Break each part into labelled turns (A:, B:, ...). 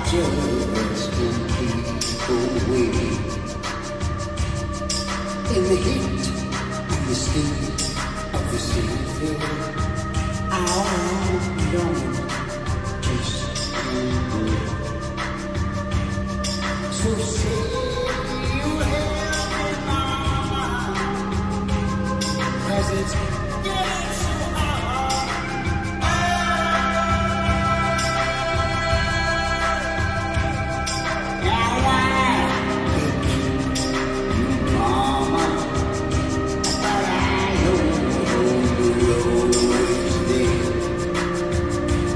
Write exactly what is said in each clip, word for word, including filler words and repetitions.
A: just can't keep away. In the heat and the steam of the city, I don't just can't go. So say you have me, mama, 'cause it's getting so hard. Now I can keep you, mama, but I know you're always there.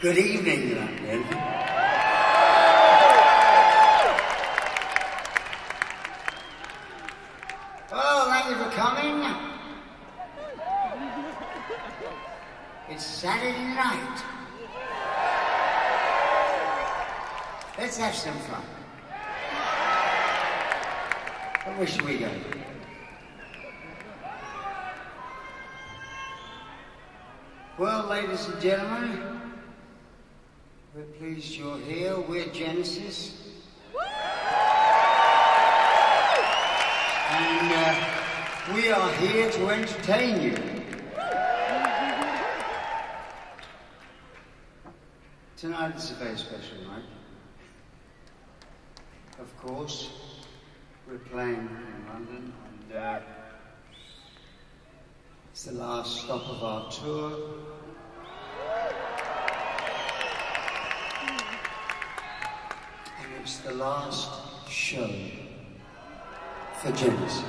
A: Good evening, London. Well, thank you for coming. It's Saturday night. Let's have some fun. Where should we go? Well, ladies and gentlemen, we're pleased you're here. We're Genesis. And uh, we are here to entertain you. Tonight is a very special night. Of course, we're playing in London, and uh, it's the last stop of our tour. And it's the last show for Genesis.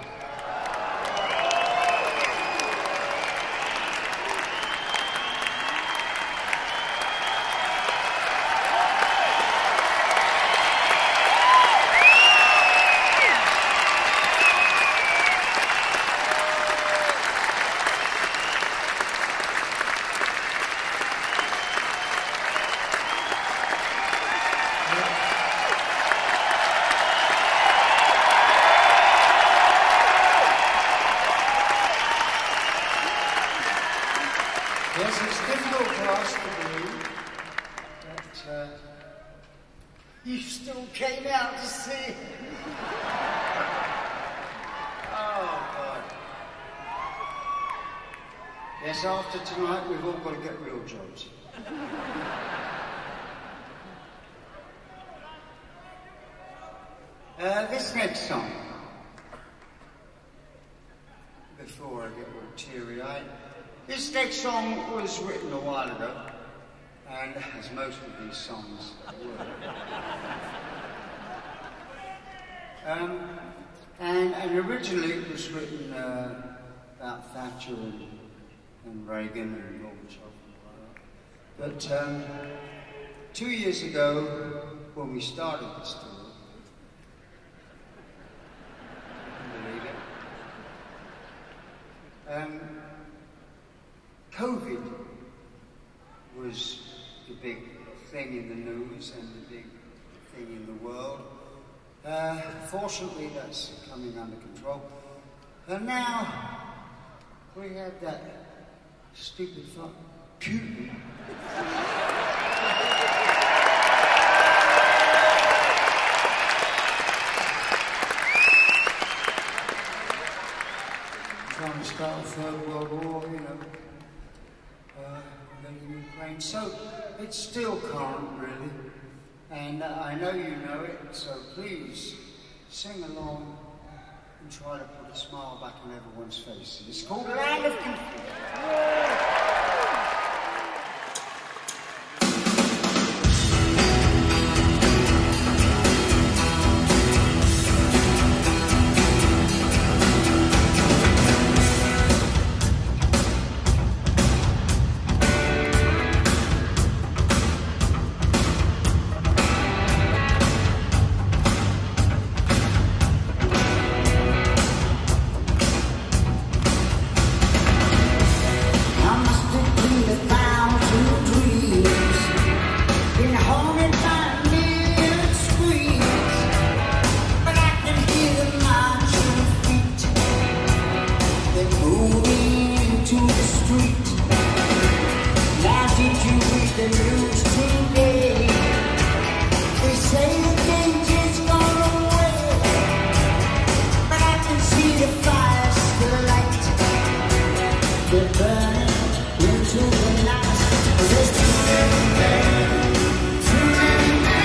A: After tonight, we've all got to get real jobs. uh, this next song, before I get all teary-eyed, this next song was written a while ago, and as most of these songs were. um, and, and originally it was written uh, about Thatcher and and Reagan and Gorbachev and all that. But um, two years ago, when we started this tour, I believe it, um, COVID was the big thing in the news and the big thing in the world. Uh, fortunately, that's coming under control. And now, we have that stupid fuck Putin. Trying to start a third world war, you know, uh, in Ukraine. So it's still current, really. And uh, I know you know it, so please sing along and try to put a smile back on everyone's face. It's called Land of Confusion.
B: Into the night, there's too many, too many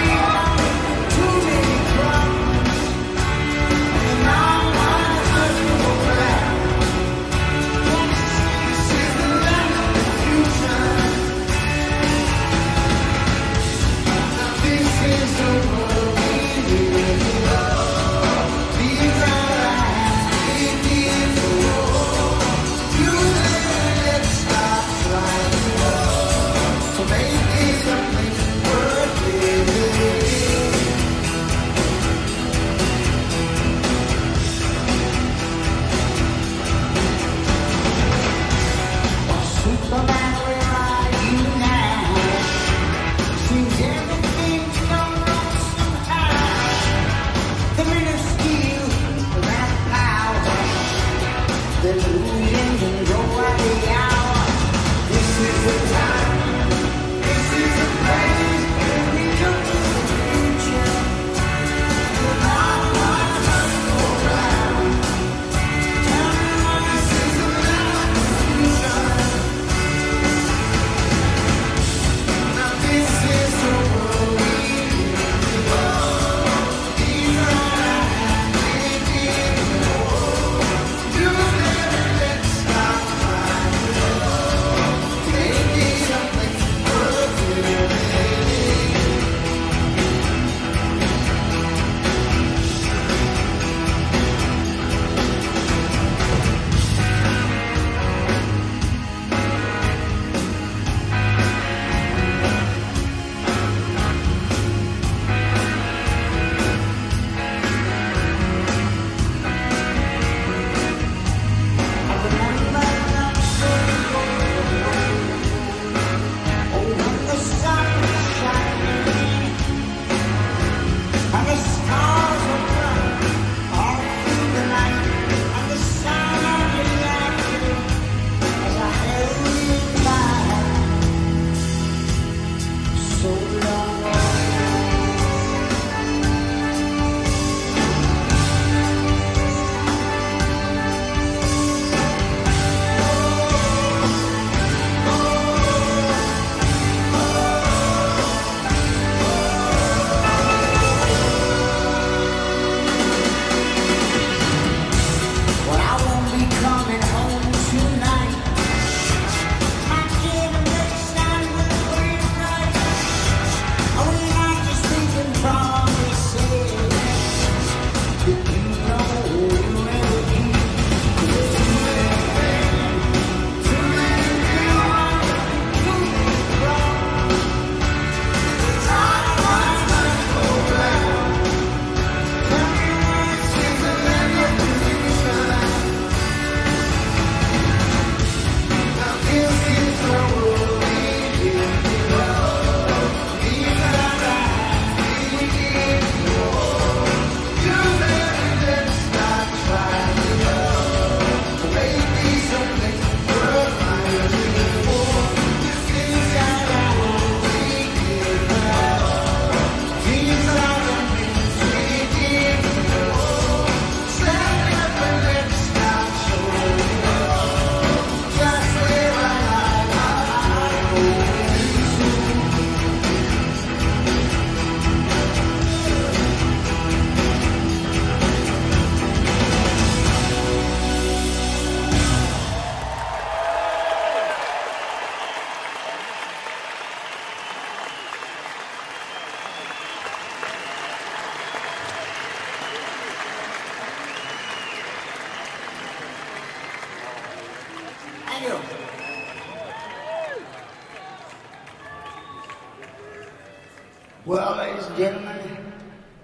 A: Well, ladies and gentlemen,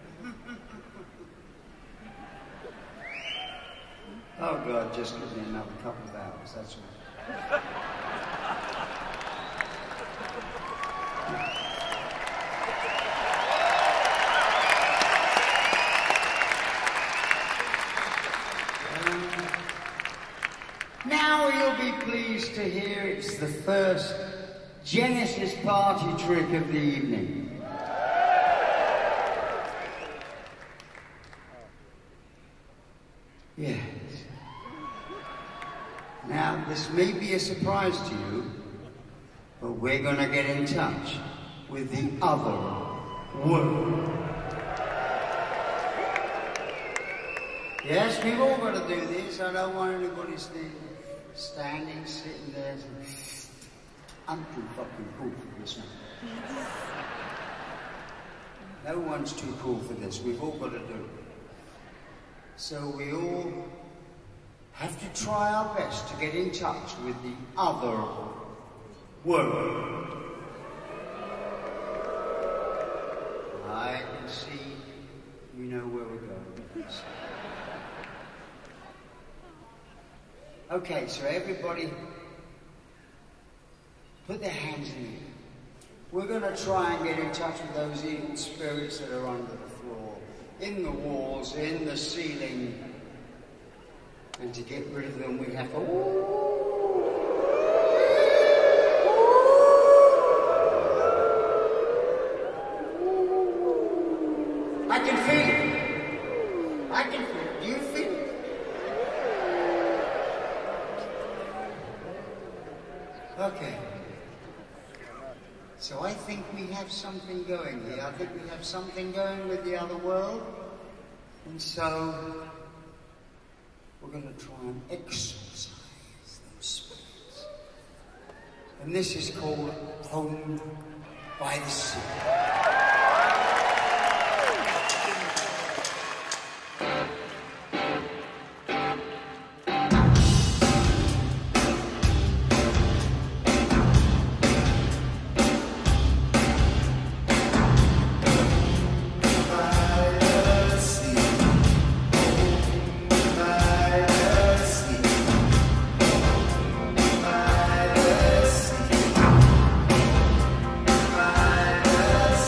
A: oh God, just give me another couple of hours, that's all. Um, now you'll be pleased to hear it's the first Genesis party trick of the evening. Yes. Now, this may be a surprise to you, but we're going to get in touch with the other world. Yes, we've all got to do this. I don't want anybody stand, standing, sitting there. I'm too fucking cool for this one. No one's too cool for this. We've all got to do it. So we all have to try our best to get in touch with the other world. I can see you know where we're going. Okay, so everybody put their hands in the air. We're going to try and get in touch with those evil spirits that are under the floor, in the walls, in the ceiling. And to get rid of them, we have to... I can feel it. I can feel it. Do you feel it? Okay. So I think we have something going here. I think we have something going with the other world. And so we're going to try and exorcise those spirits. And this is called Home by the Sea.
B: By the sea.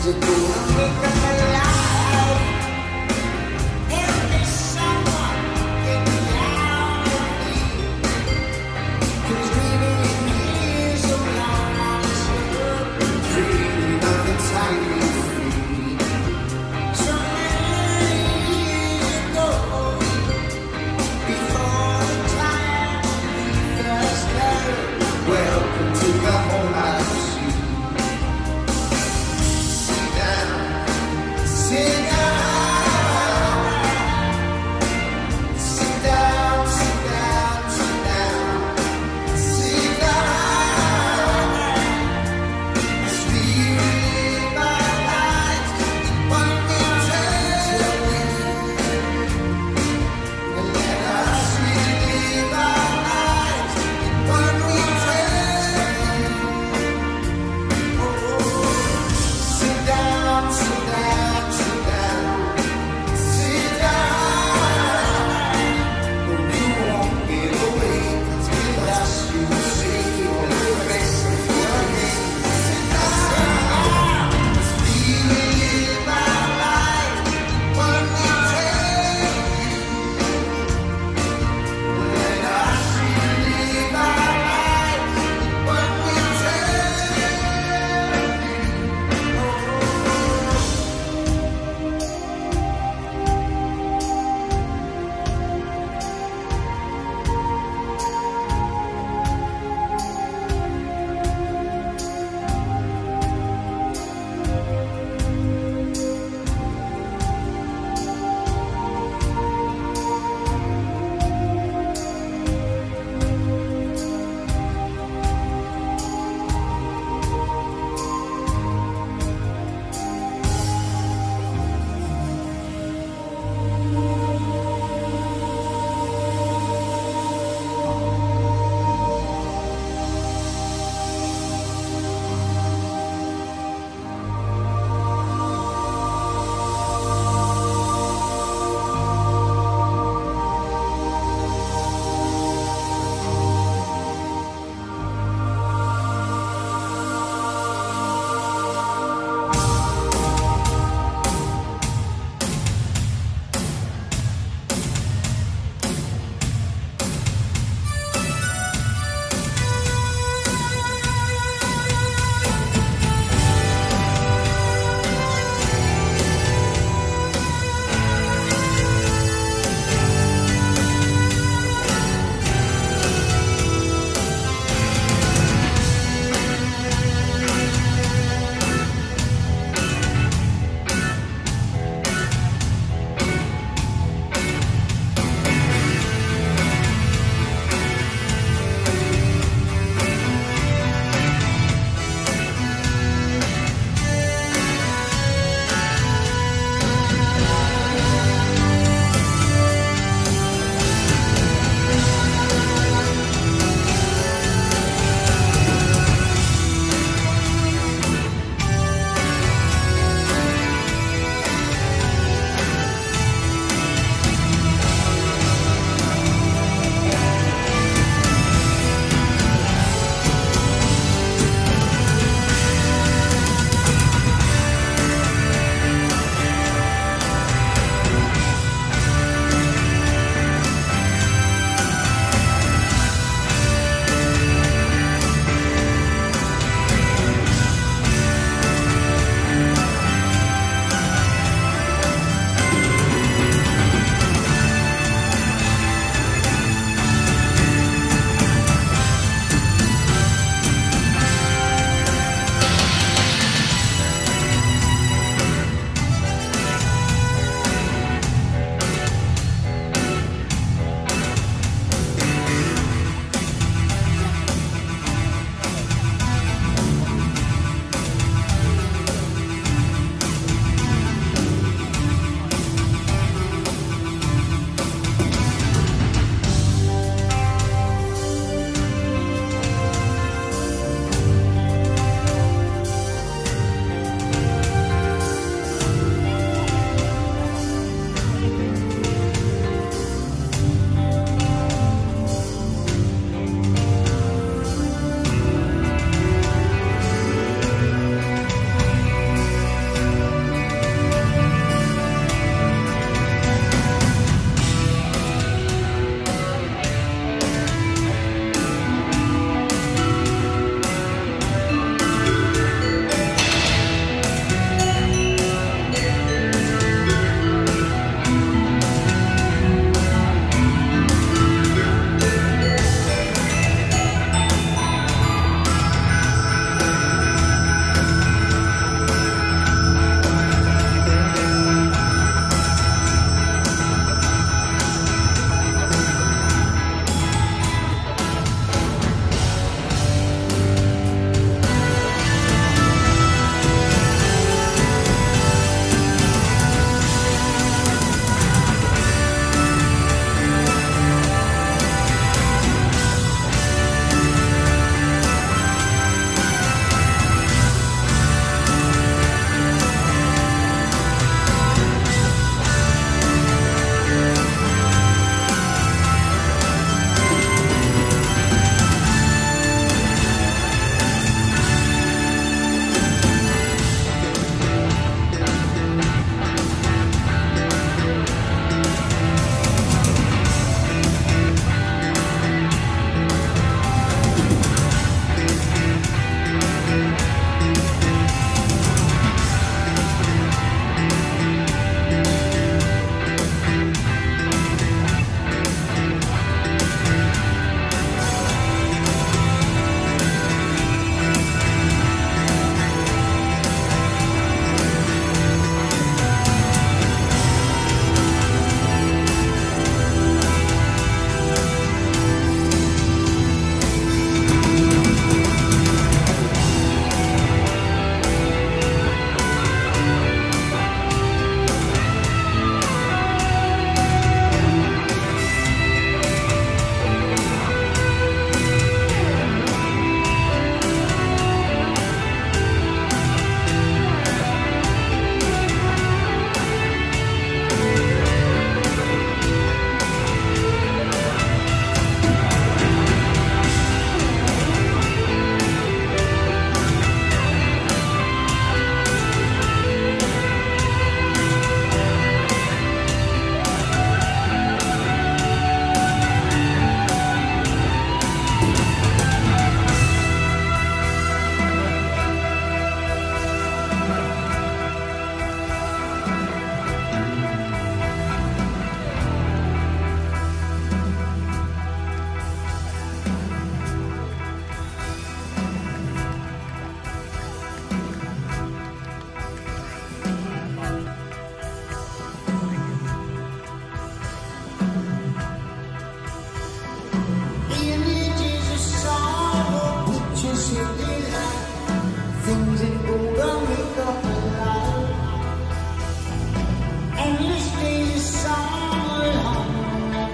A: is it gonna make them alive? Every someone get me out of here. 'Cause we've been here so long, I was dreaming of the time we free. So many years ago, before the time we first met. Welcome to the home I see. Sit down.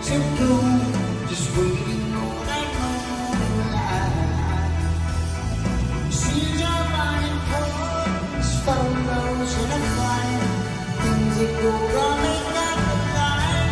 A: to bloom, just waiting on that moonlight. Seas are running cold, photos in a fire, things that go wrong ain't got the line.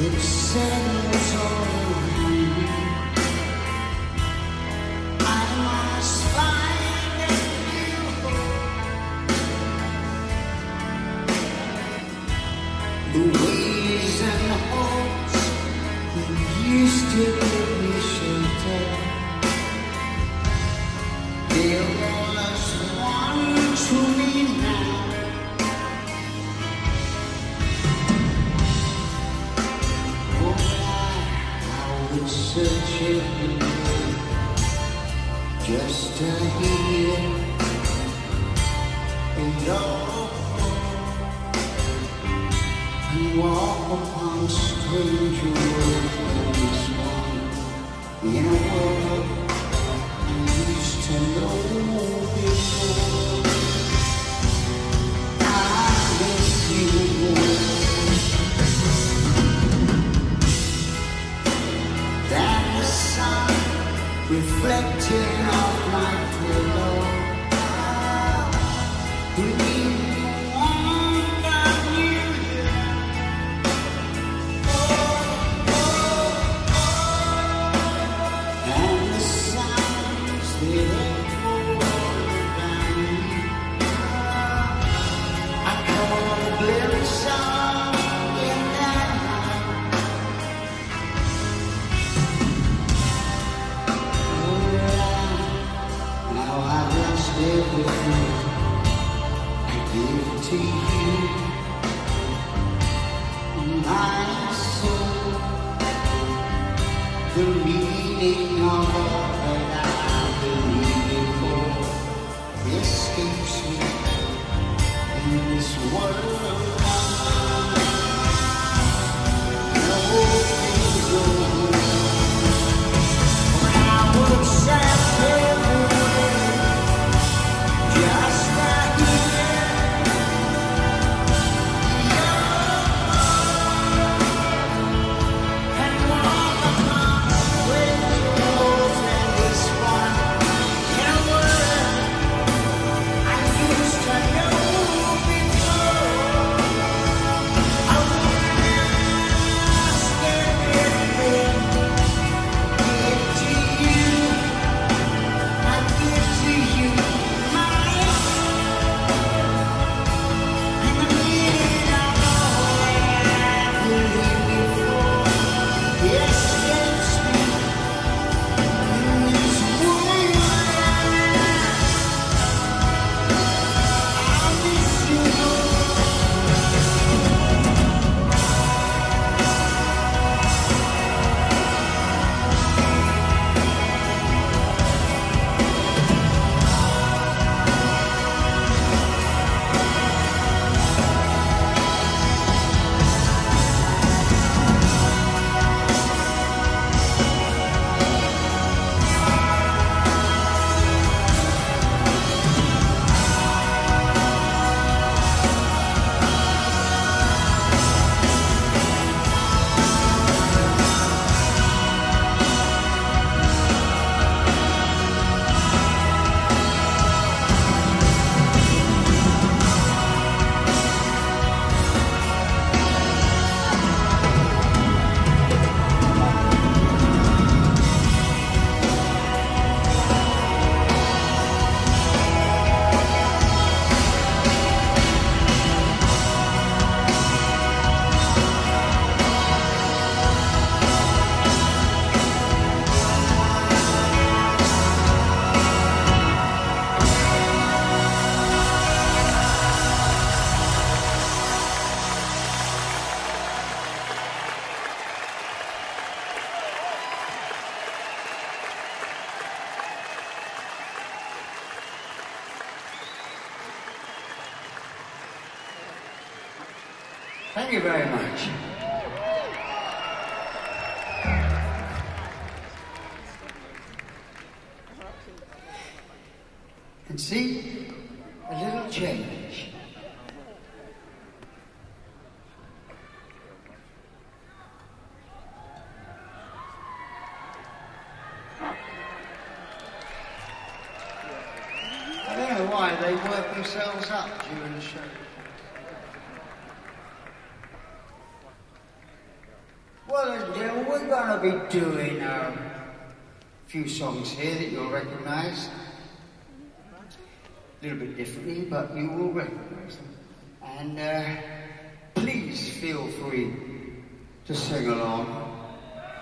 A: It settles all around me. I must find a new home. The ways and hopes that used to give me shelter, they're all as one to me now. Searching just to hear it all and walk upon strange roads in this one, in a world I used to know before. I miss you more than the sun reflecting off my pillow. Bringing me warmth I knew you. Oh, oh, oh. And the sounds they echo around me. I caught a glimpse of in that night. Now I've lost everything I give to you, my soul. The meaning of all that I believe before escapes me in this world. No things go wrong when I would say just right here, and walk upon strange roads in this one, in a world I used to know before. I would ask everything, give to you, I give to you my. Thank you very much. And see, a little change. I don't know why they work themselves up during the show. Well, ladies and gentlemen, we're going to be doing a few songs here that you'll recognise. A little bit differently, but you will recognise them. And uh, please feel free to sing along,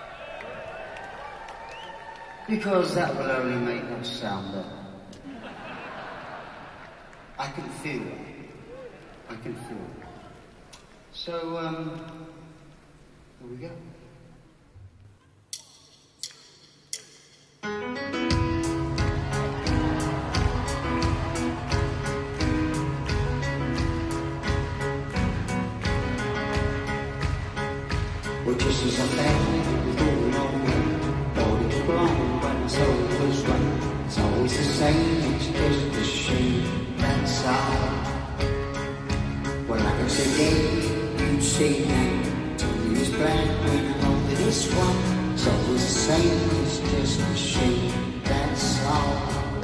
A: because that will only make us sound better. I can feel it. I can feel it. So, um, here we go. Well, just as a family was going on, thought it was wrong when the soul was run. It's always the same, it's just a shame, that's all. Well, like I said, yeah, you'd say that, tell me it's black when I know that it's white. It's always the same, it's just a shame, that's all.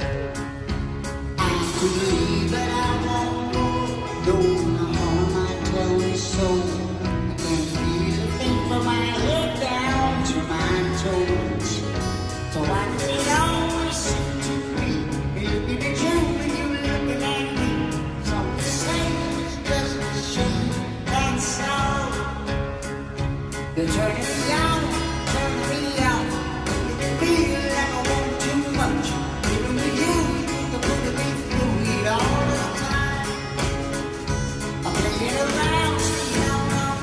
A: I believe that I won't go, no, my heart might tell me so. From my head down to my toes, so why does it always seem to be looking at you when you're looking at me? It's all the same, it's just a shame, that's all. They're turning me on, turning me on, making me feel like I want too much. Even with you, you can put me through it all the time. I'm playing around, see how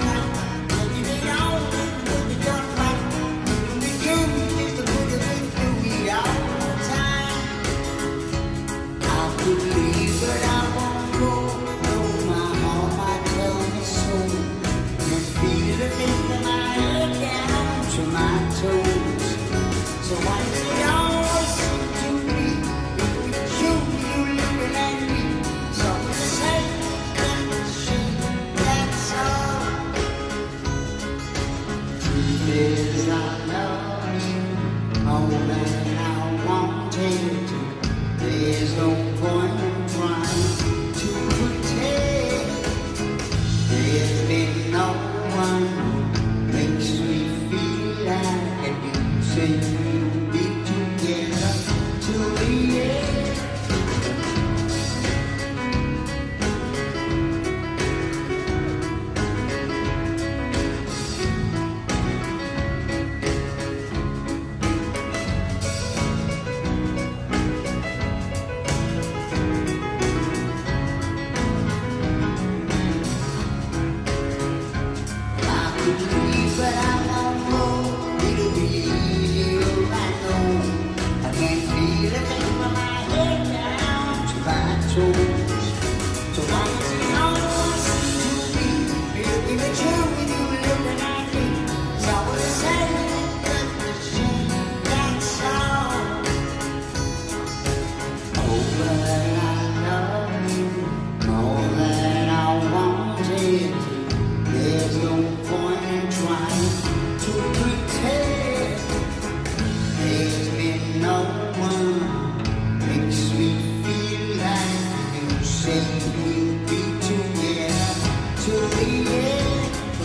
A: so why does it always seem to be with you, you looking at me? It's all the same, that's a shame, that's all. Truth is I love you more than I wanted to. There's no point in trying to pretend. There's been no one who makes me feel like you say we'll be together till the end. I could leave, but I won't go. It'll be easier, I know. I can't feel a thing from my head down to my toes. So why does it always seem to be looking at you when you're looking at me? It's always the same, just a shame, that's all. Oh, but I love you more than I wanted to. There's no point in trying to pretend. There's been no one makes me feel like you say we'll be together till the end.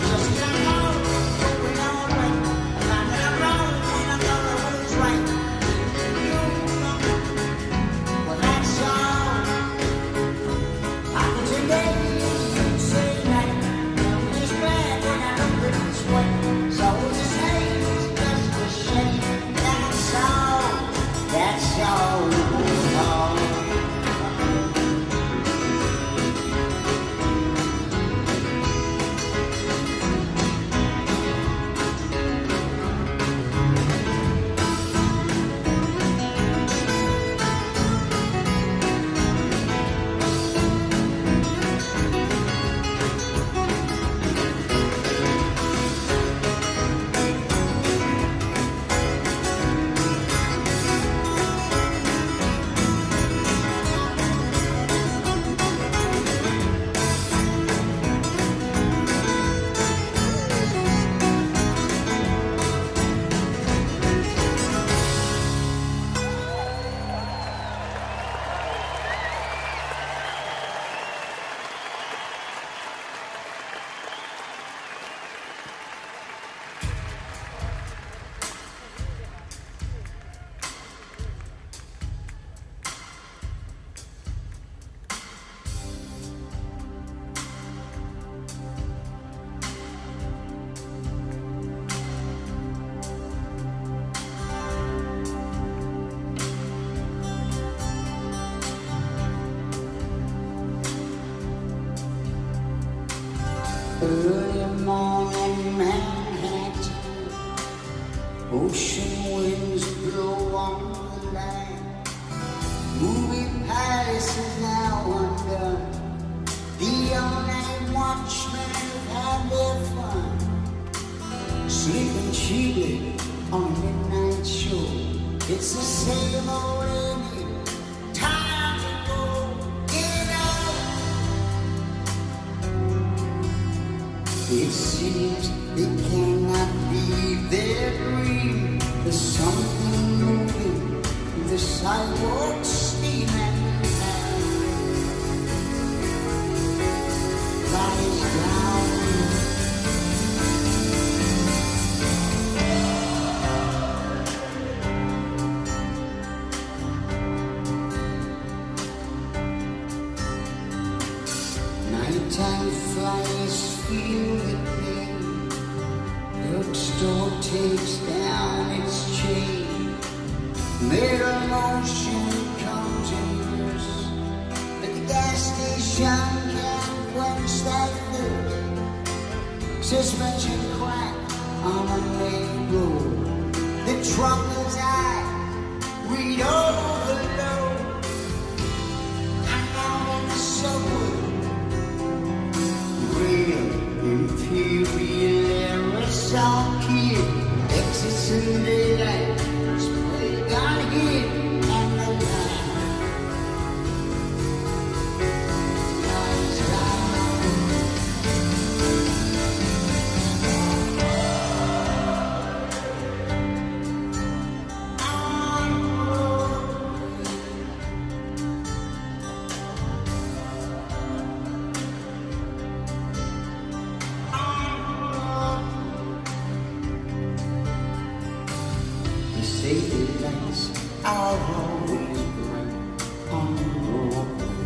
A: Ocean winds blow on the line. Movie palaces now undone. The all-night watchmen have their fun. Sleeping cheaply on a midnight show. It's the same old ending. Time to go. Get out. It seems they cannot leave their dream. There's something moving. The sidewalks steaming. Lies down. Nighttime flies feel the pain. Drugstore takes down its chain. Middle motion comes in years, but the gas station can't quench that thirst. Suspension crack on a main road. The trucker's eye read overload. I'm out in the subway. Real imperial aerosol kid. Exits in daylight. Spray gun hit and the line. Lies down. On Safety lights are always bright on Broadway.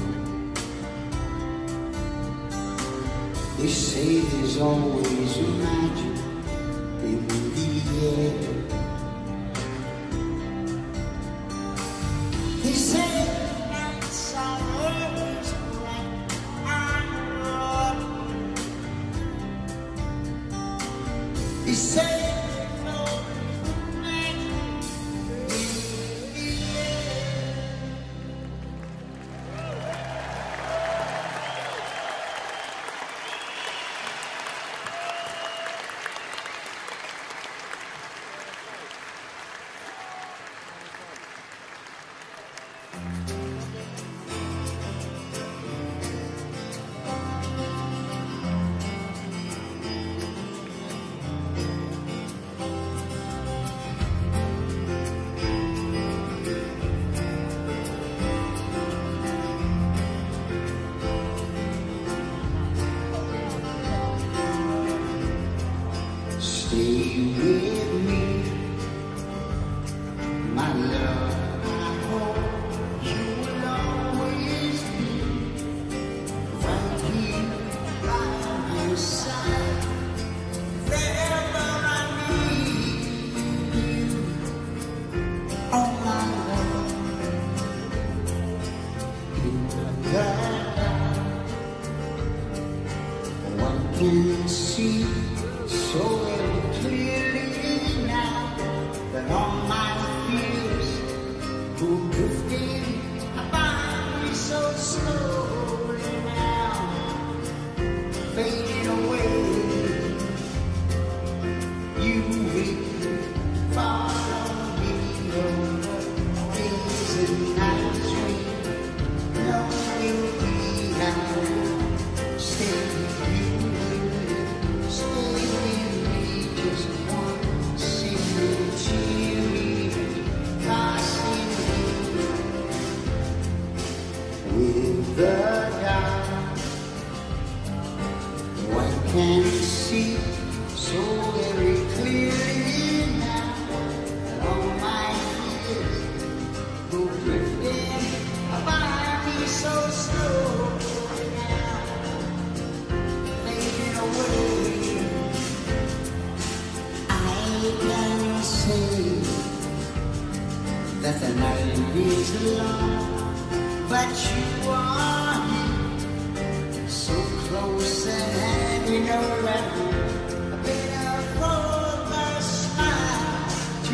A: They say there's always magic in the air. They say the nights are always bright on Broadway. They say stay with me, my love. I hope you will always be right here by my side. Wherever I need you, oh my love, in the dark, one can see so clearly now that all my fears go drifting by me so slowly now, fading away. You will follow me over days and nights when no will be out. Stay with you, stay with me, just one single cheery passing with the dark. One can see so very clearly now that all my fears go drifting by me so slowly now, fading away. I can say that the night is long, but you are here, so close and hanging around. A bit of a smile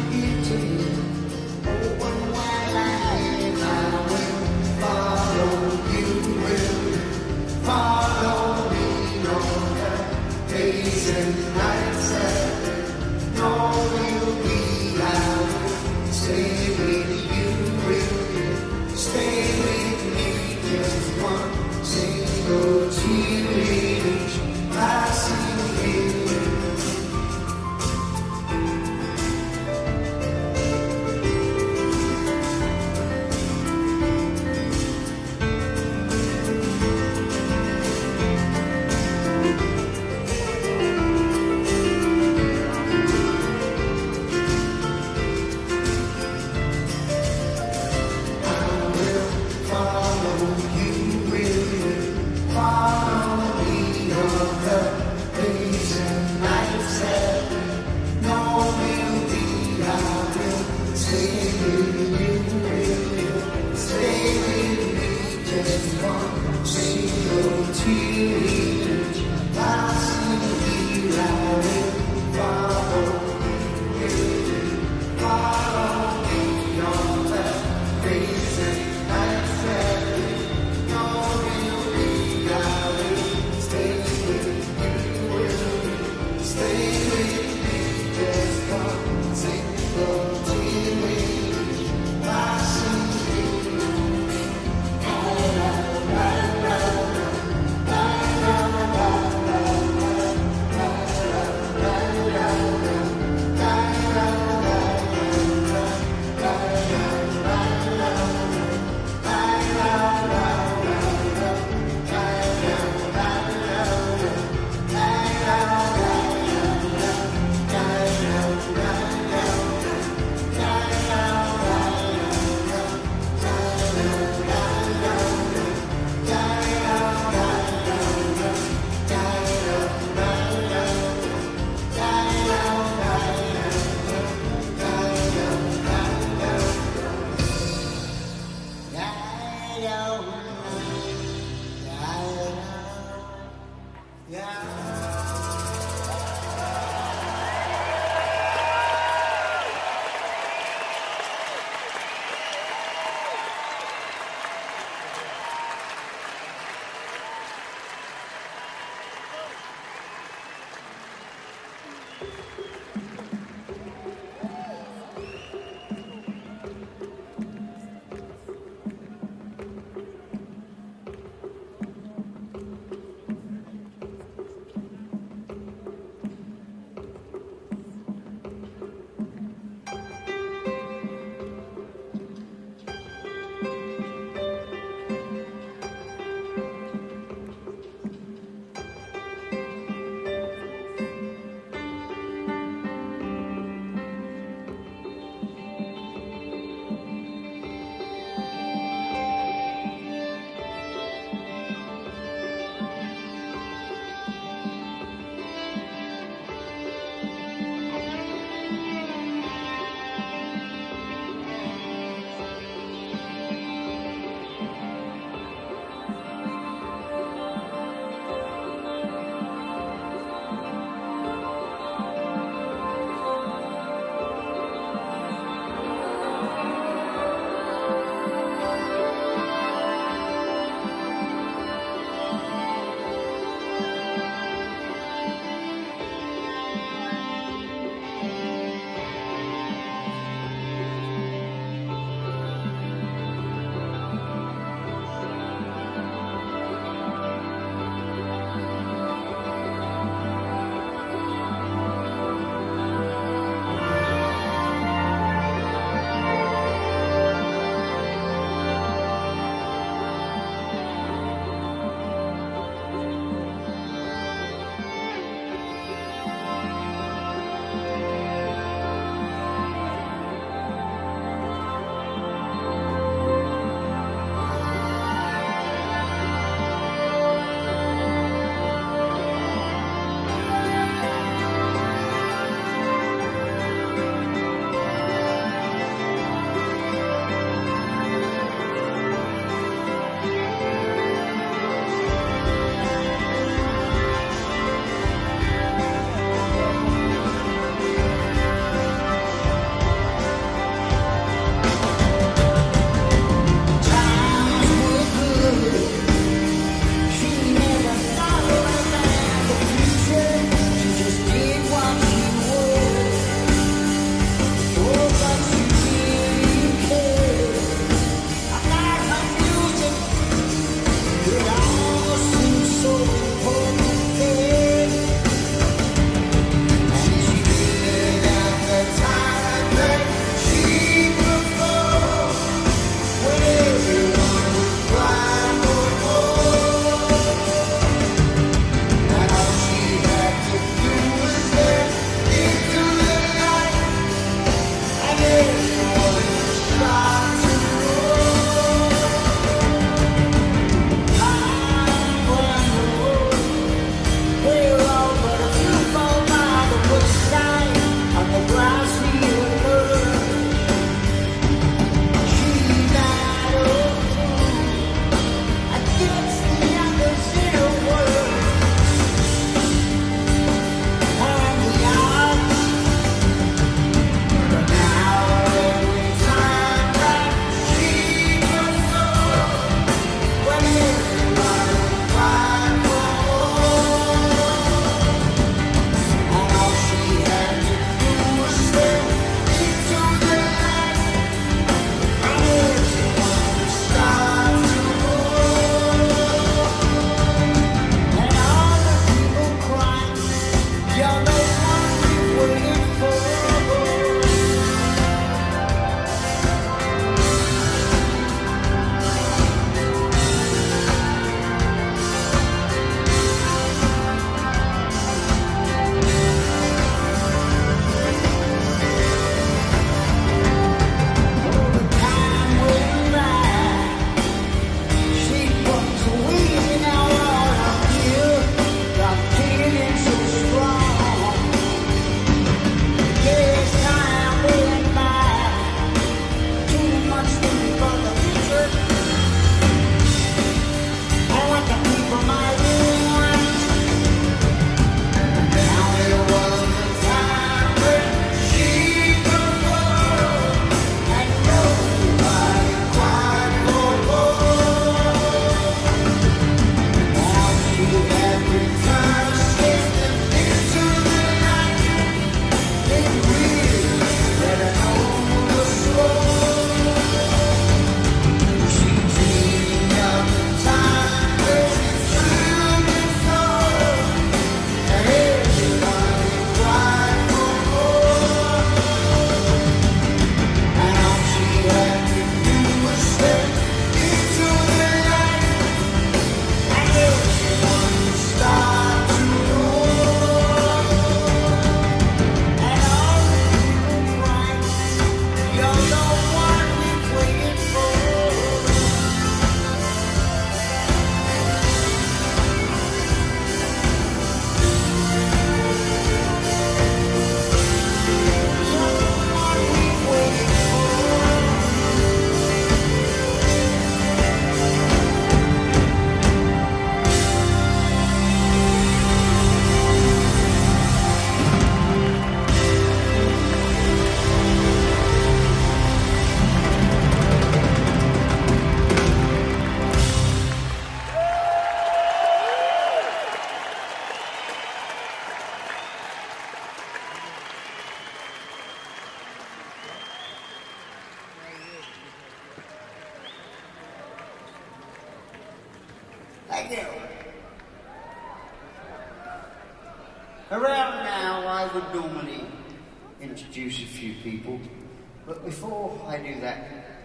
A: Around now, I would normally introduce a few people, but before I do that,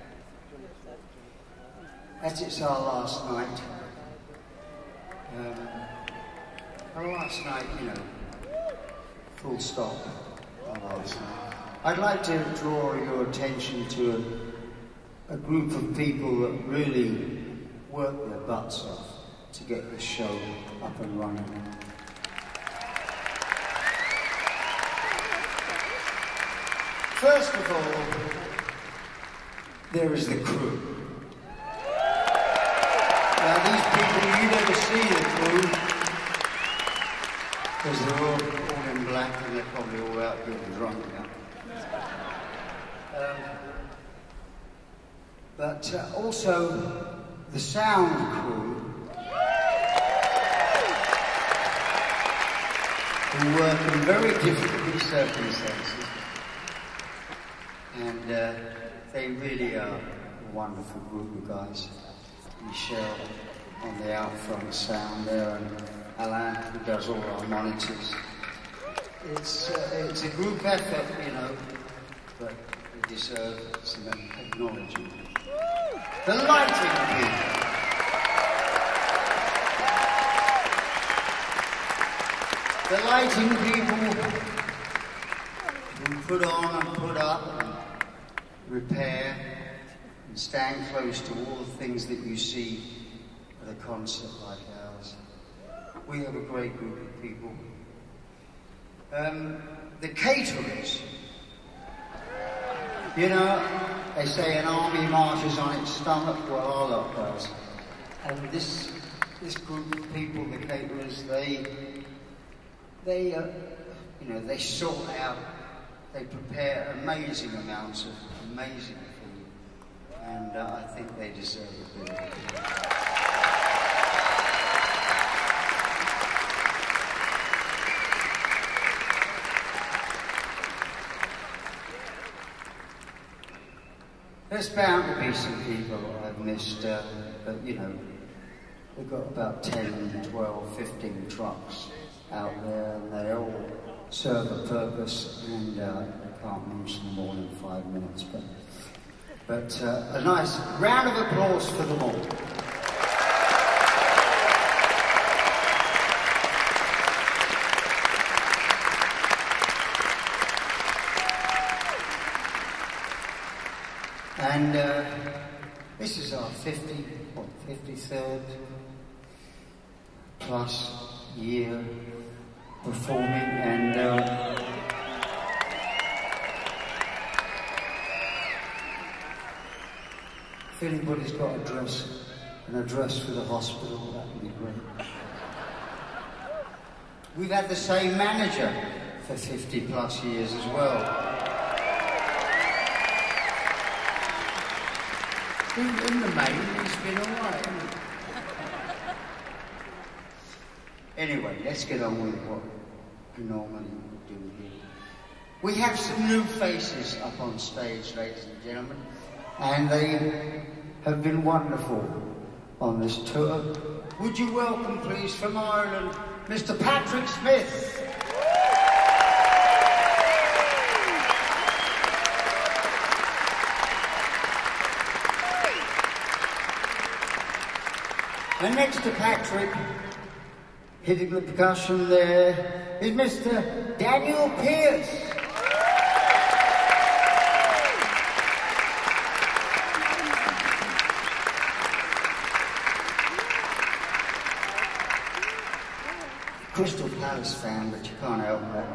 A: as it's our last night, um, our last night, you know, full stop, our last night, I'd like to draw your attention to a, a group of people that really work their butts off to get the show up and running. First of all, there is the crew. Now these people, you never see the crew, because they're all, all in black and they're probably all out getting drunk now. Um, but uh, also the sound crew, who work in very difficult circumstances. And uh, they really are a wonderful group of guys. Michelle on the out front sound there, and Alain who does all our monitors. It's, uh, it's a group effort, you know, but they deserve some acknowledgement. The lighting people. The lighting people who put on and put up and repair and stand close to all the things that you see at a concert like ours. We have a great group of people. Um, the caterers, you know, they say an army marches on its stomach, well our lot does. And this, this group of people, the caterers, they, they, uh, you know, they sort out, they prepare amazing amounts of amazing food, and uh, I think they deserve a bit of it. There's bound to be some people I've missed, uh, but you know, we've got about ten, twelve, fifteen trucks out there, and they all serve a purpose, and uh, I can't mention them all in five minutes, but, but uh, a nice round of applause for them all. And uh, this is our fifty, what, fifty-third plus year performing, and uh, if anybody's got a dress, an address for the hospital, that would be great. We've had the same manager for fifty plus years as well. In, in the main, it's been all right, hasn't it? Anyway, let's get on with what we normally do here. We have some new faces up on stage, ladies and gentlemen, and they have been wonderful on this tour. Would you welcome, please, from Ireland, Mister Patrick Smith. And next to Patrick, hitting the percussion there, is Mister Daniel Pierce. Crystal Palace fan, but you can't help that.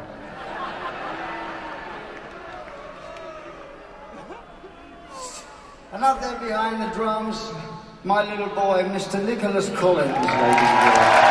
A: And up there behind the drums, my little boy, Mister Nicholas Collins, ladies and gentlemen.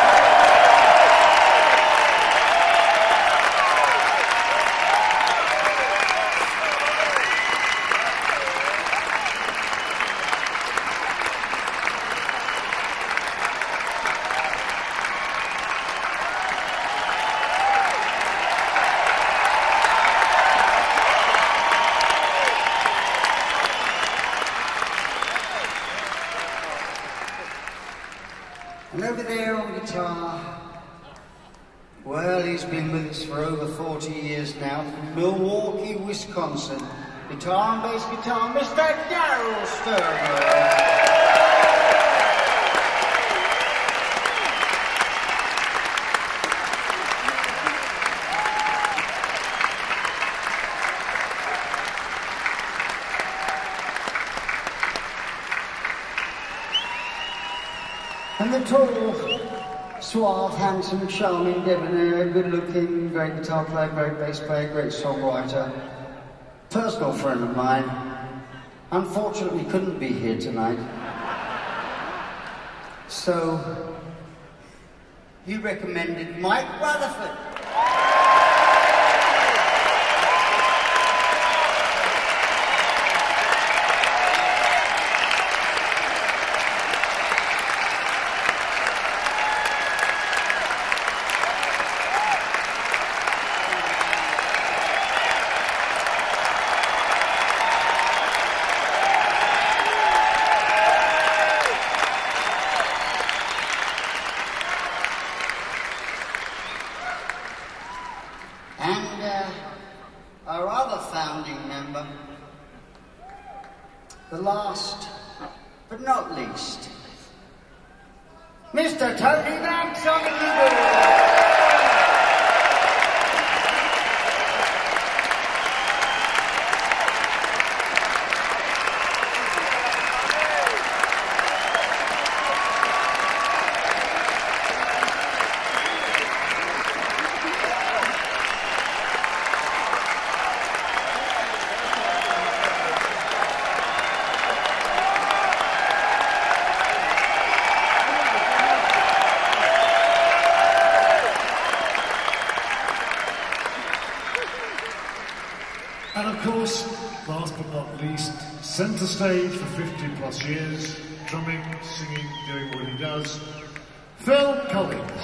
A: Well, he's been with us for over forty years now, from Milwaukee, Wisconsin. Guitar and bass guitar, Mister Daryl Sternberg. And the tall, suave, handsome, charming, debonair, good-looking, great guitar player, great bass player, great songwriter, personal friend of mine, unfortunately couldn't be here tonight. So, he recommended Mike Rutherford. The last, but not least, Mister Tony Banks on the keyboard.
B: Centre stage for fifty plus years, drumming, singing, doing what he does, Phil Collins.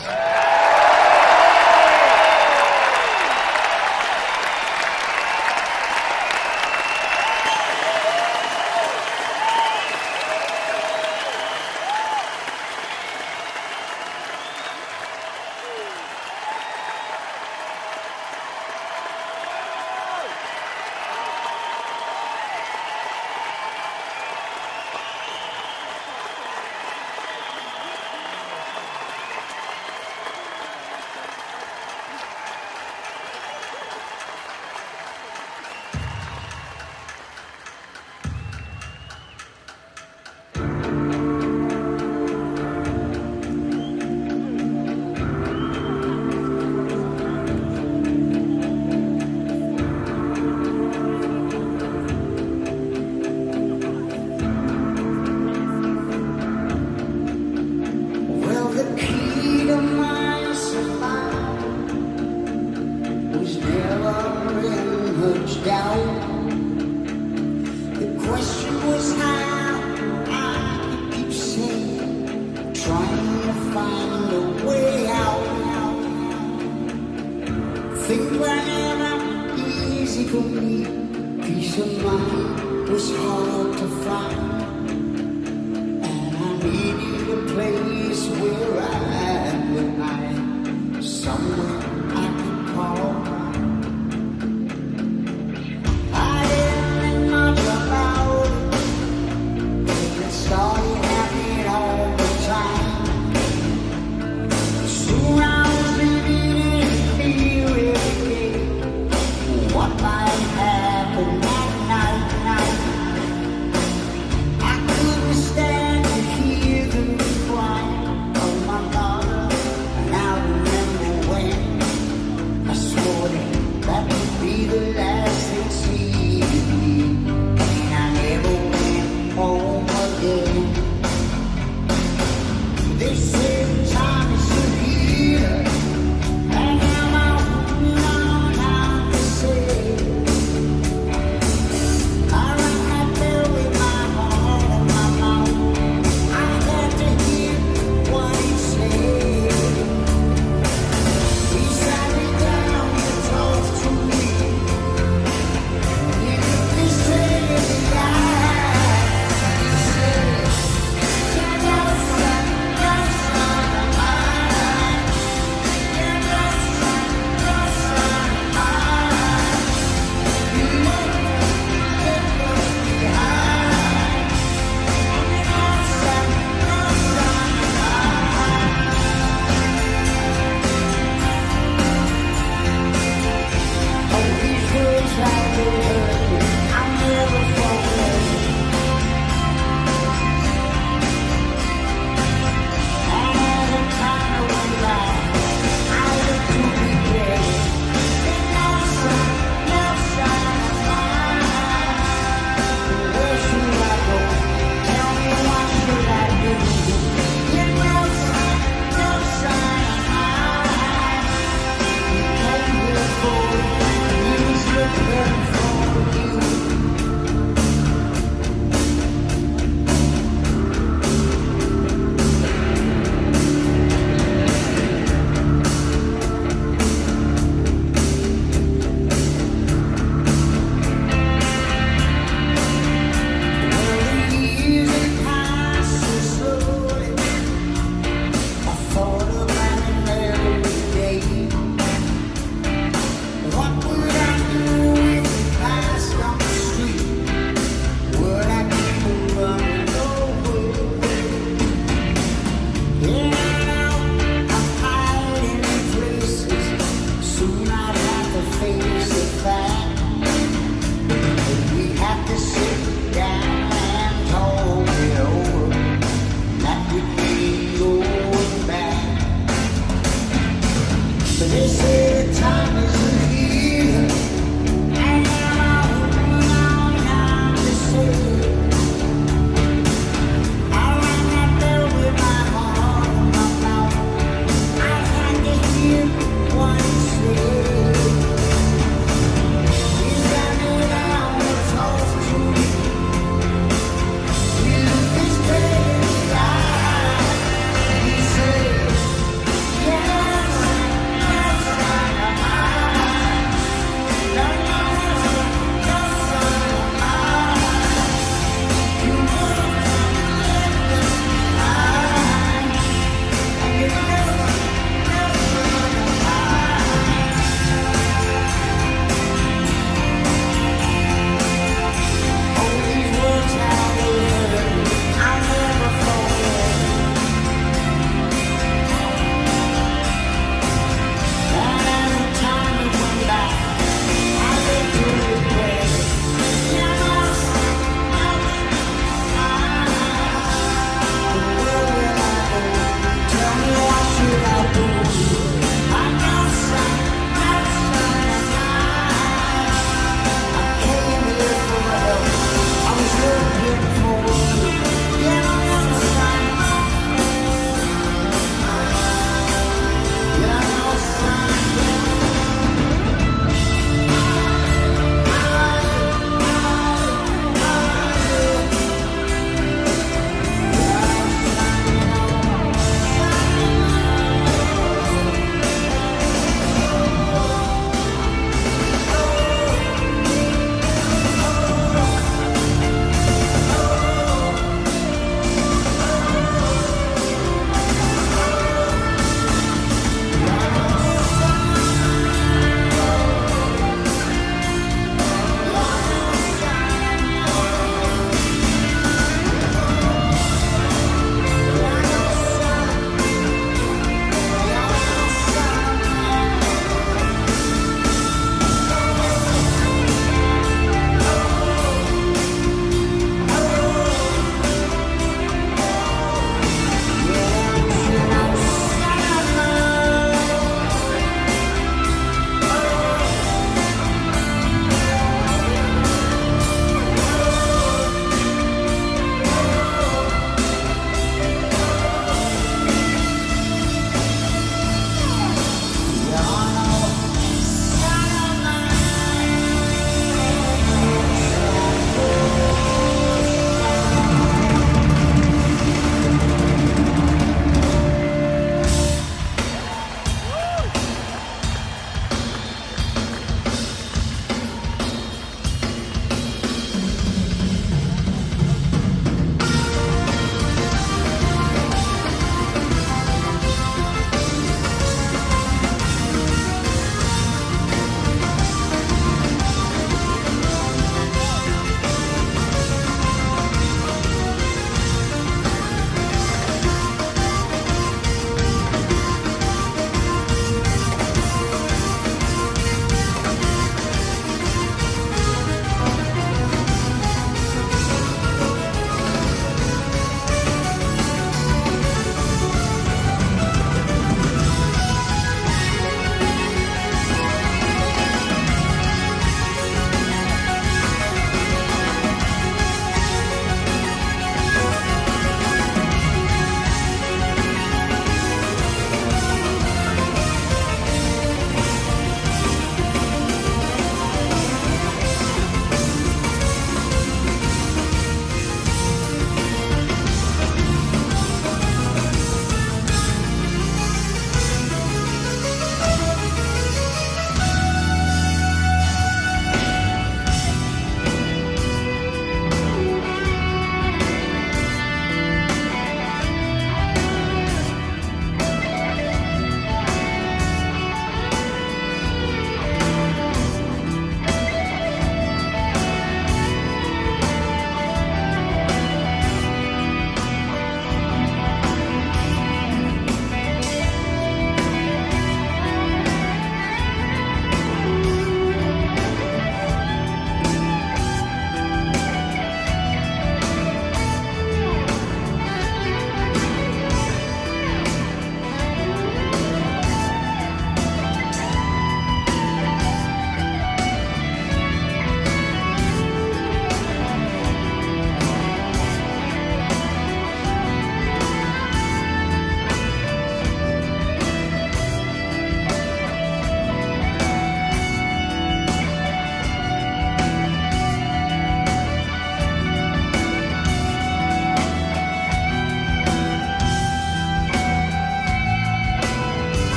C: Yeah.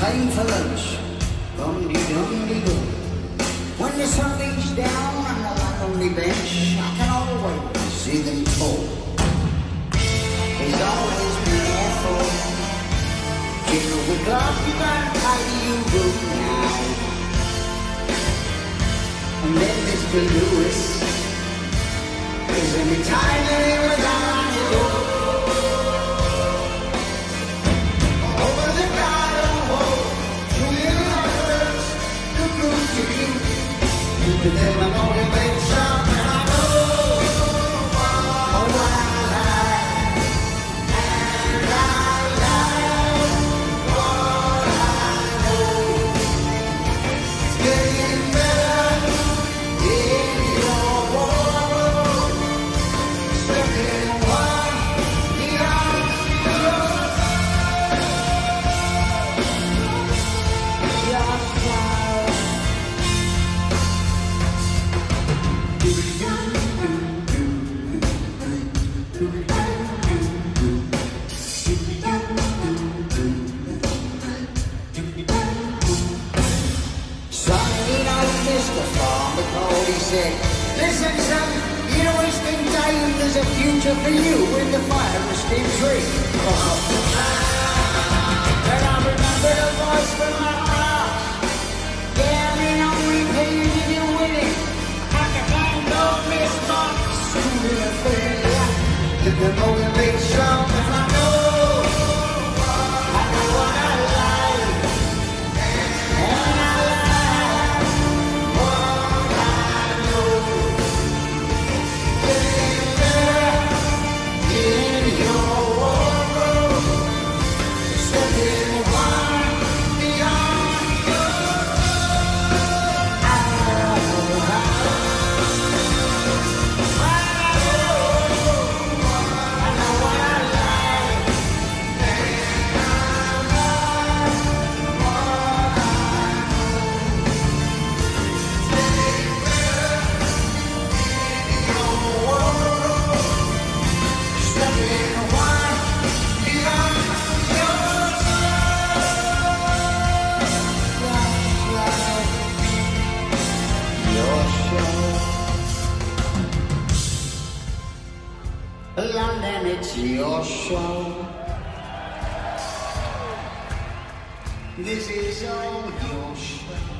A: time for lunch. Dum-dee-dum-dee-dum. When the sun beats down on the lonely bench, I can always see them talk. He's always been awful. Till the clock you gotta tidy you room now. And then Mister Lewis is any time that he was on his own. Over the garden wall, through the others, the proof to you. You can tell my motivation, and I know what I like, and I like what I know. It's getting better in your world, stuck in one beyond yours. Your flower. Sunday night, Mister Farmer called, he said, listen son, you're wasting time, there's a future for you in the fire escape tree. And I remember the voice from my heart, damn only pain if you're winning. I can find no miss marks, soon in a failure. Get the motivation, and I know, I know what I like, and I like what I know. Getting better in your world, stepping one beyond yours. I know how. London, it's your show. This is all your show.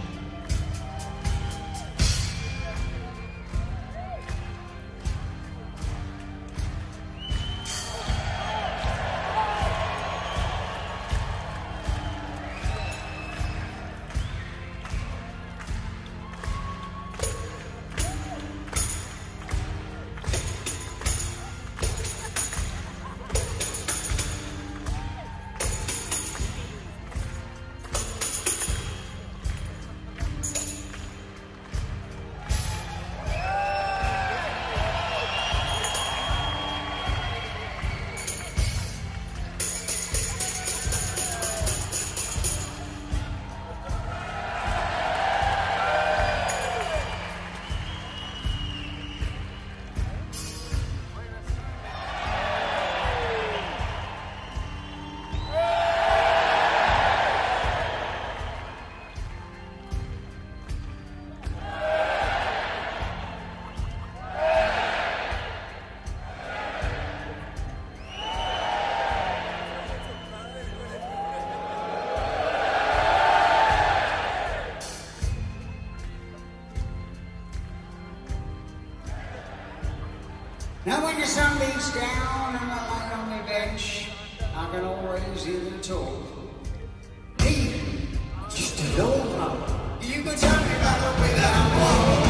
A: Now when the sun beats down and I lie on the bench, I can always hear them talk. Hey, just a little problem. You can tell me about the way that I walk.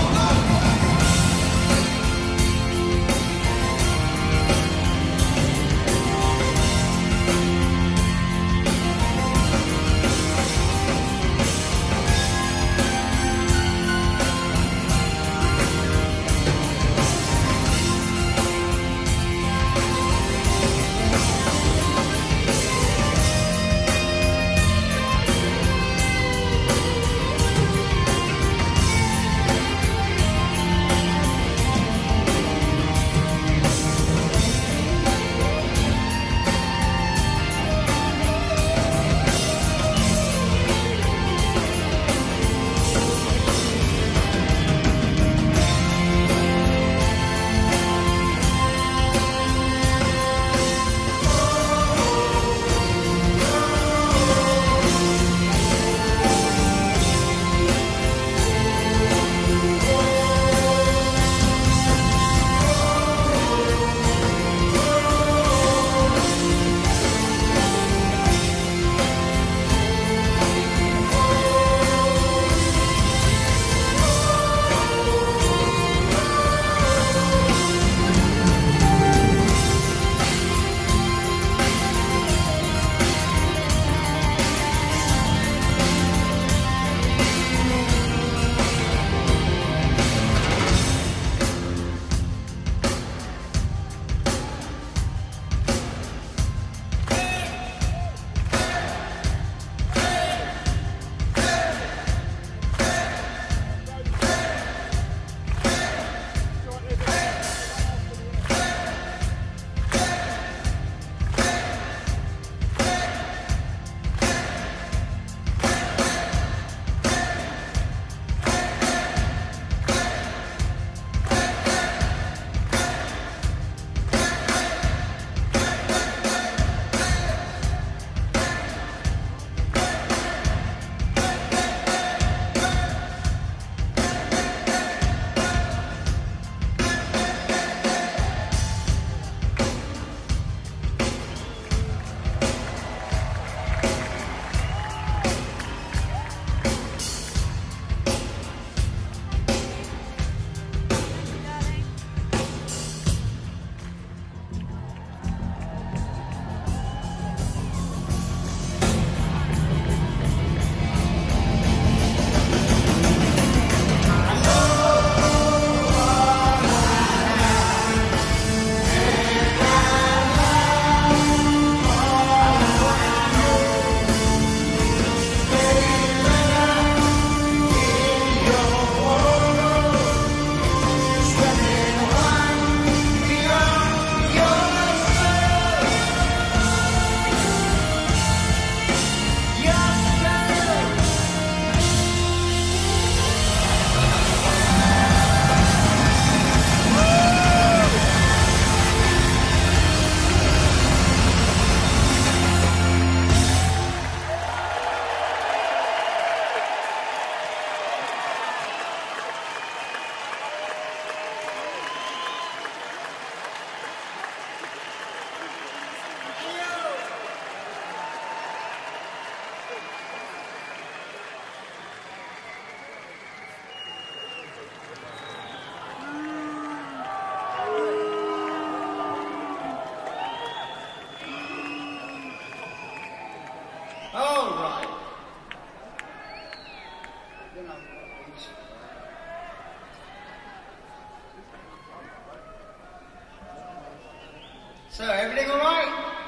A: So, everything all right?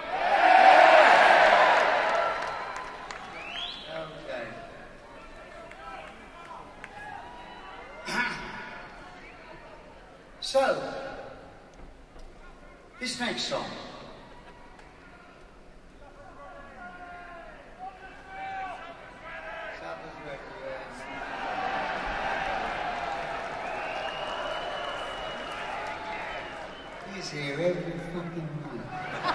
A: Okay. So, this next song. He's here every fucking night.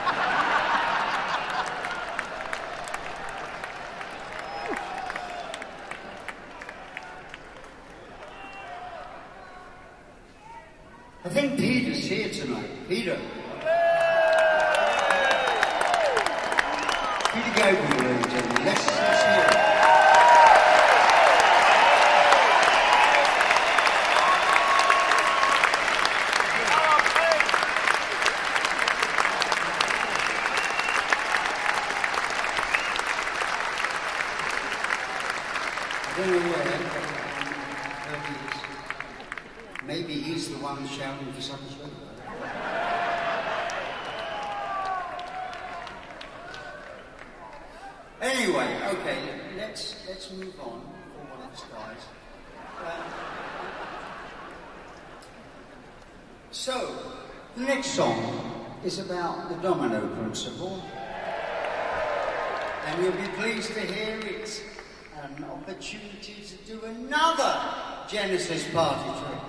A: I think Peter's here tonight. Peter. Peter Gabriel, ladies and gentlemen. Let's, let's hear it. Maybe he's the one shouting for something. Anyway, okay, let's let's move on for one of these guys. Um, so, the next song is about the domino principle, and you'll be pleased to hear it's an opportunity to do another Genesis party trick.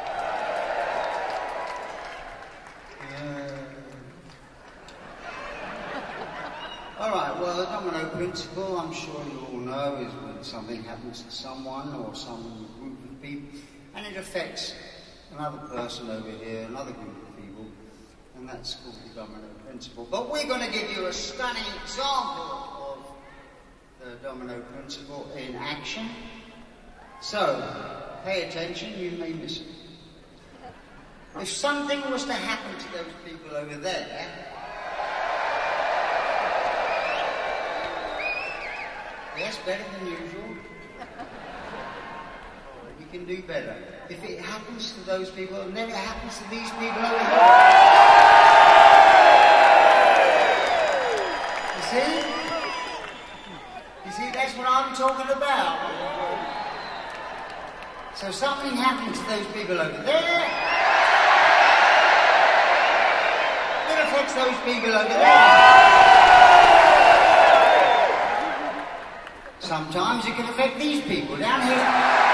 A: Alright, well, the domino principle, I'm sure you all know, is when something happens to someone or some group of people, and it affects another person over here, another group of people, and that's called the domino principle. But we're going to give you a stunning example of the domino principle in action. So, pay attention, you may miss it. If something was to happen to those people over there, yes, better than usual. You can do better. If it happens to those people, and then it happens to these people over here. You see? You see, that's what I'm talking about. So something happens to those people over there. It affects those people over there. Sometimes it can affect these people down here.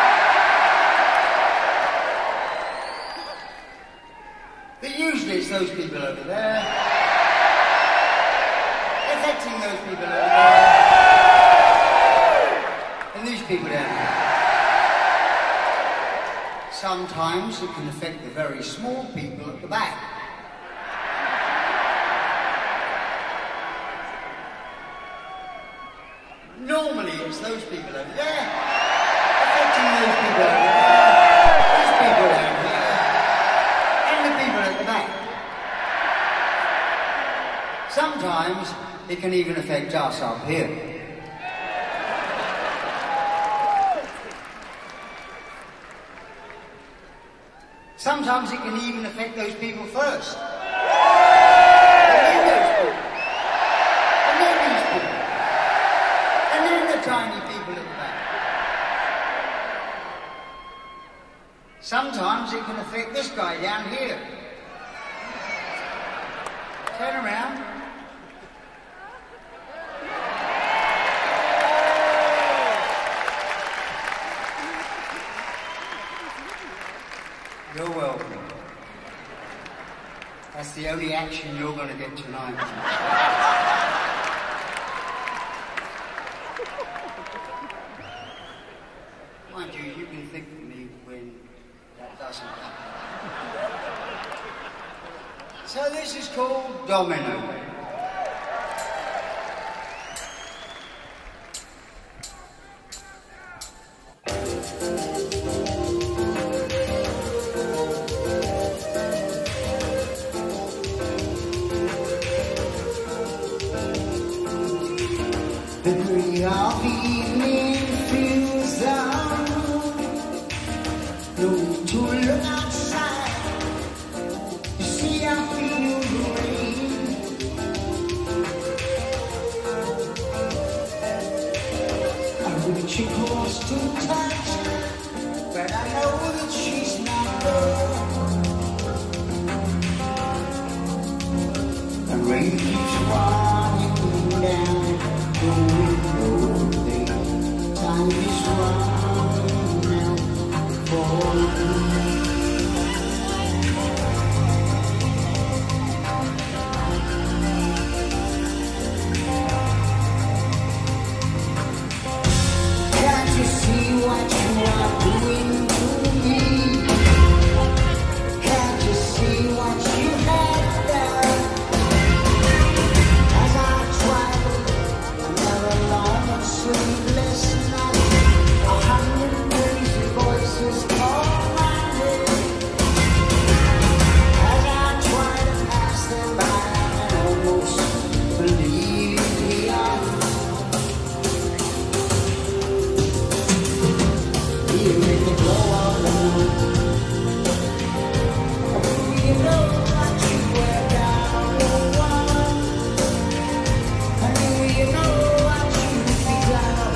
A: But usually it's those people over there, affecting those people over there, and these people down here. Sometimes it can affect the very small people at the back. Normally it's those people over there, affecting those people over there, these people down here, and the people at the back. Sometimes it can even affect us up here. Sometimes it can even affect those people first. And then those people. And then these people. And then the tiny people at the back. Sometimes it can affect this guy down here. Turn around. You're welcome. That's the only action you're going to get tonight. Mind you, you can think of me when that doesn't happen. So this is called Domino. The gray of evening fills the room. if she calls to touch, but I know that she's not there. The rain keeps running down the window. The time is running out for me. What you are doing to me? Can't you see what you have done? As I travel another long and sleepless night, a hundred crazy voices call my name. As I try to pass them by and almost believe we are. Here in the glow of the moon, you know what you were down the one, and you know what you've become.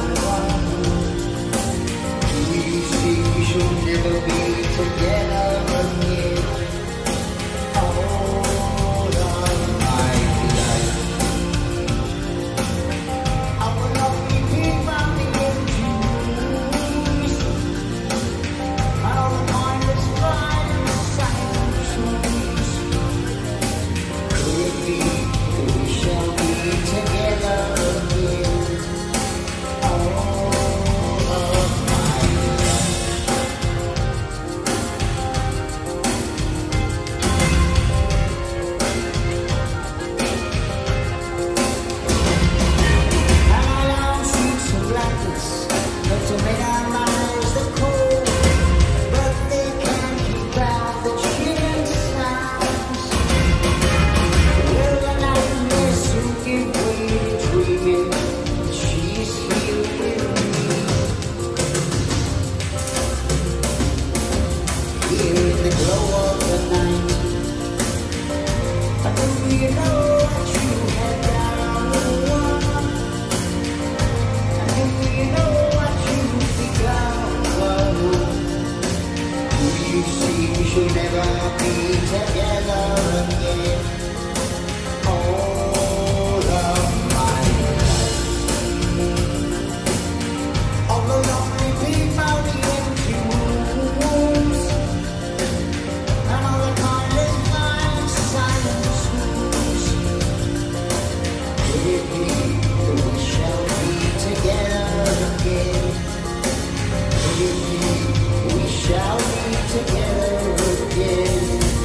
A: We see we should never be together again. All of my life, I will not be picked by the empty rooms. All the mindless pride and silent truths. Could it be that we shall be together again? All of my life. And I long streets of blackness, but to make our minds the cold. But they can't keep out the chilling sounds. Will the nightmares soon give way to dreaming? She's here with me. Here in the glow of the night, I know you know what you had down the one. I know you know what you've become. You see, we should never be together again. All of my life, all the lonely people, the empty rooms, and all the mindless minds, silent schools. Could it be that we shall be together again? Could it be we shall be together again?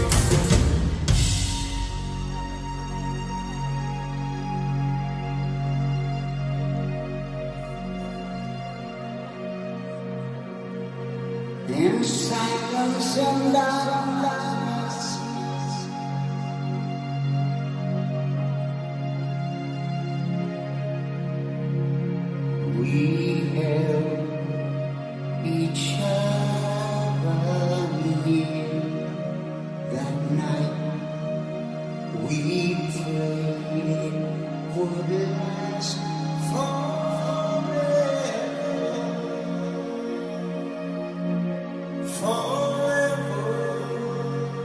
A: In silence and darkness, we held each other near. That night we prayed it would last forever, forever.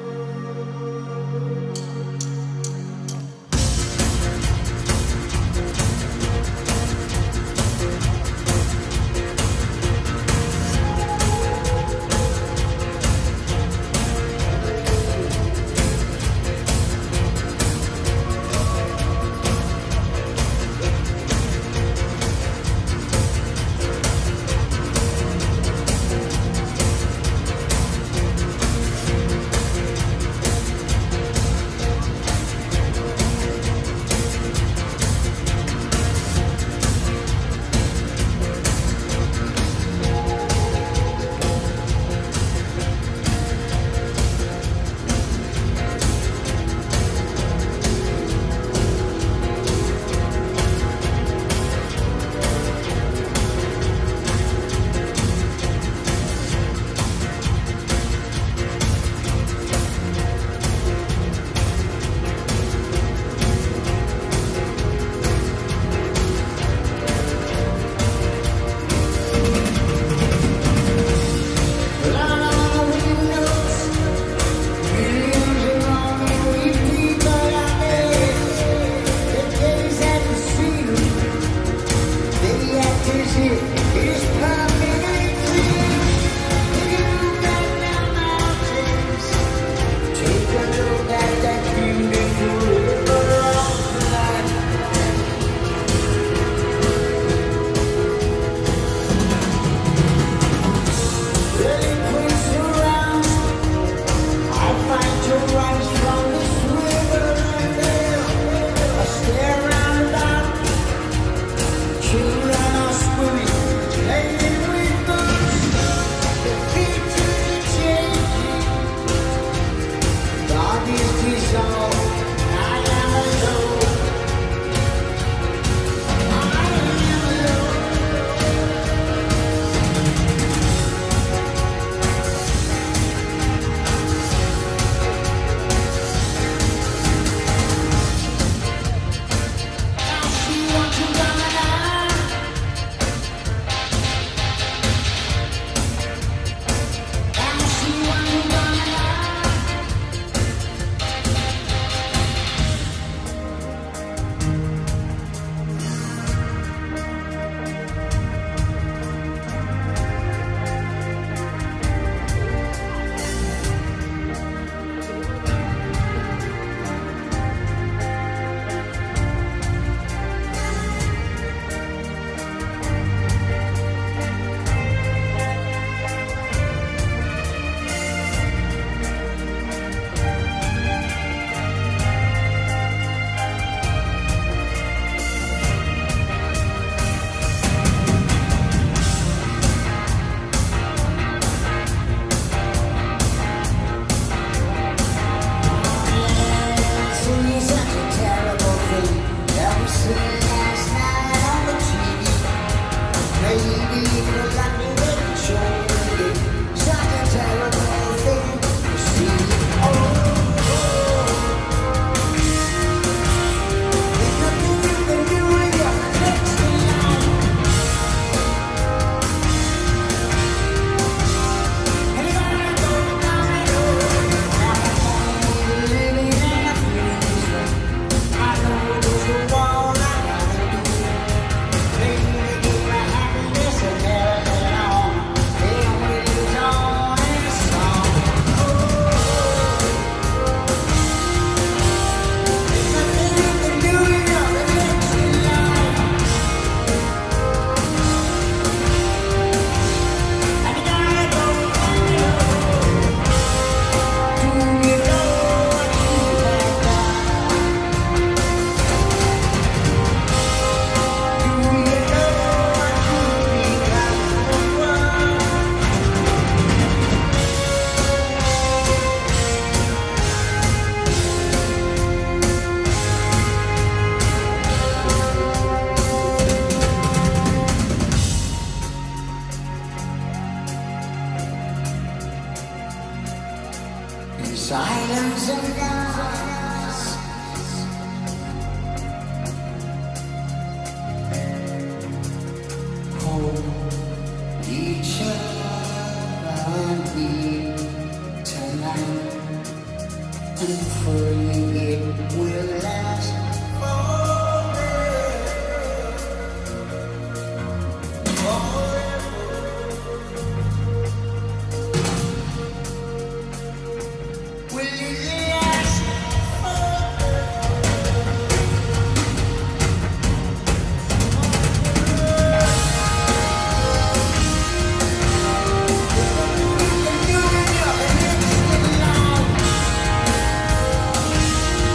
C: Silence and gas. Hold each other and me tonight, and pray it will last forever. Will it last forever?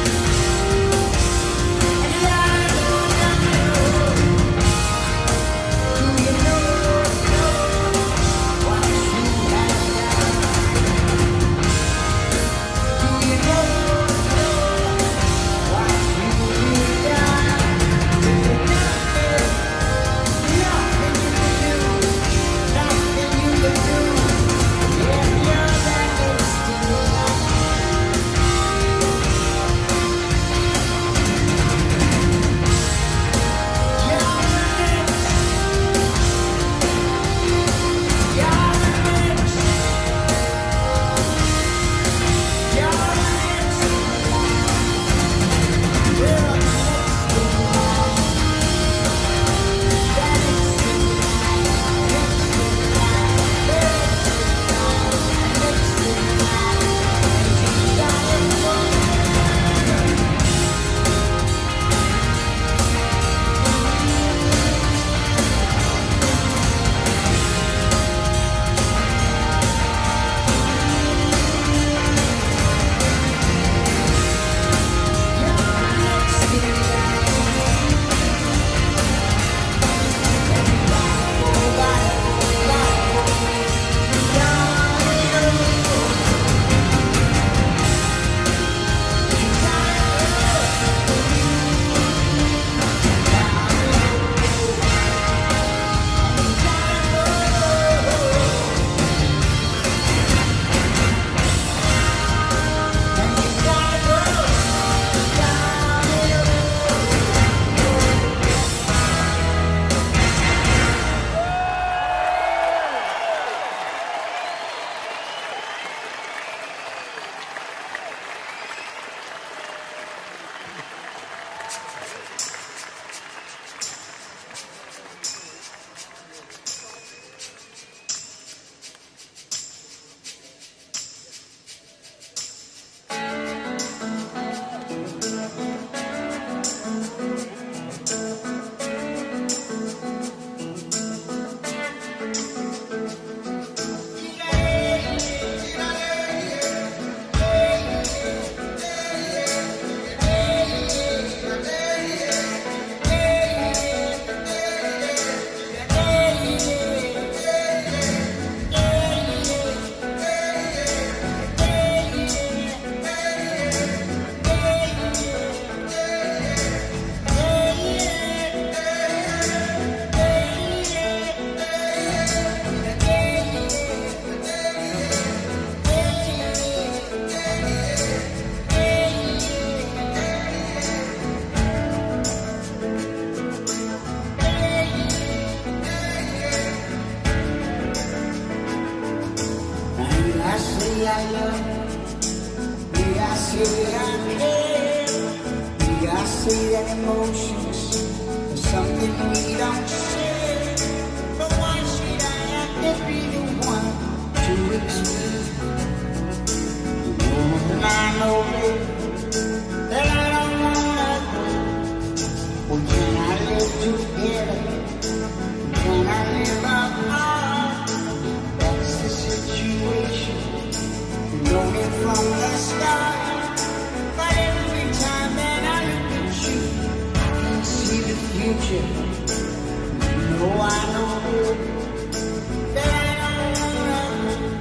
C: I love you. Did I say that I care? Did I say that emotions are something we don't share? But why should I have to be the one to explain? The woman I know that I don't wanna go. Well, can I live together? Can I live apart? That's the situation. Know it from the start. But every time that I look at you, I can see the future. You know I know that I don't wanna go.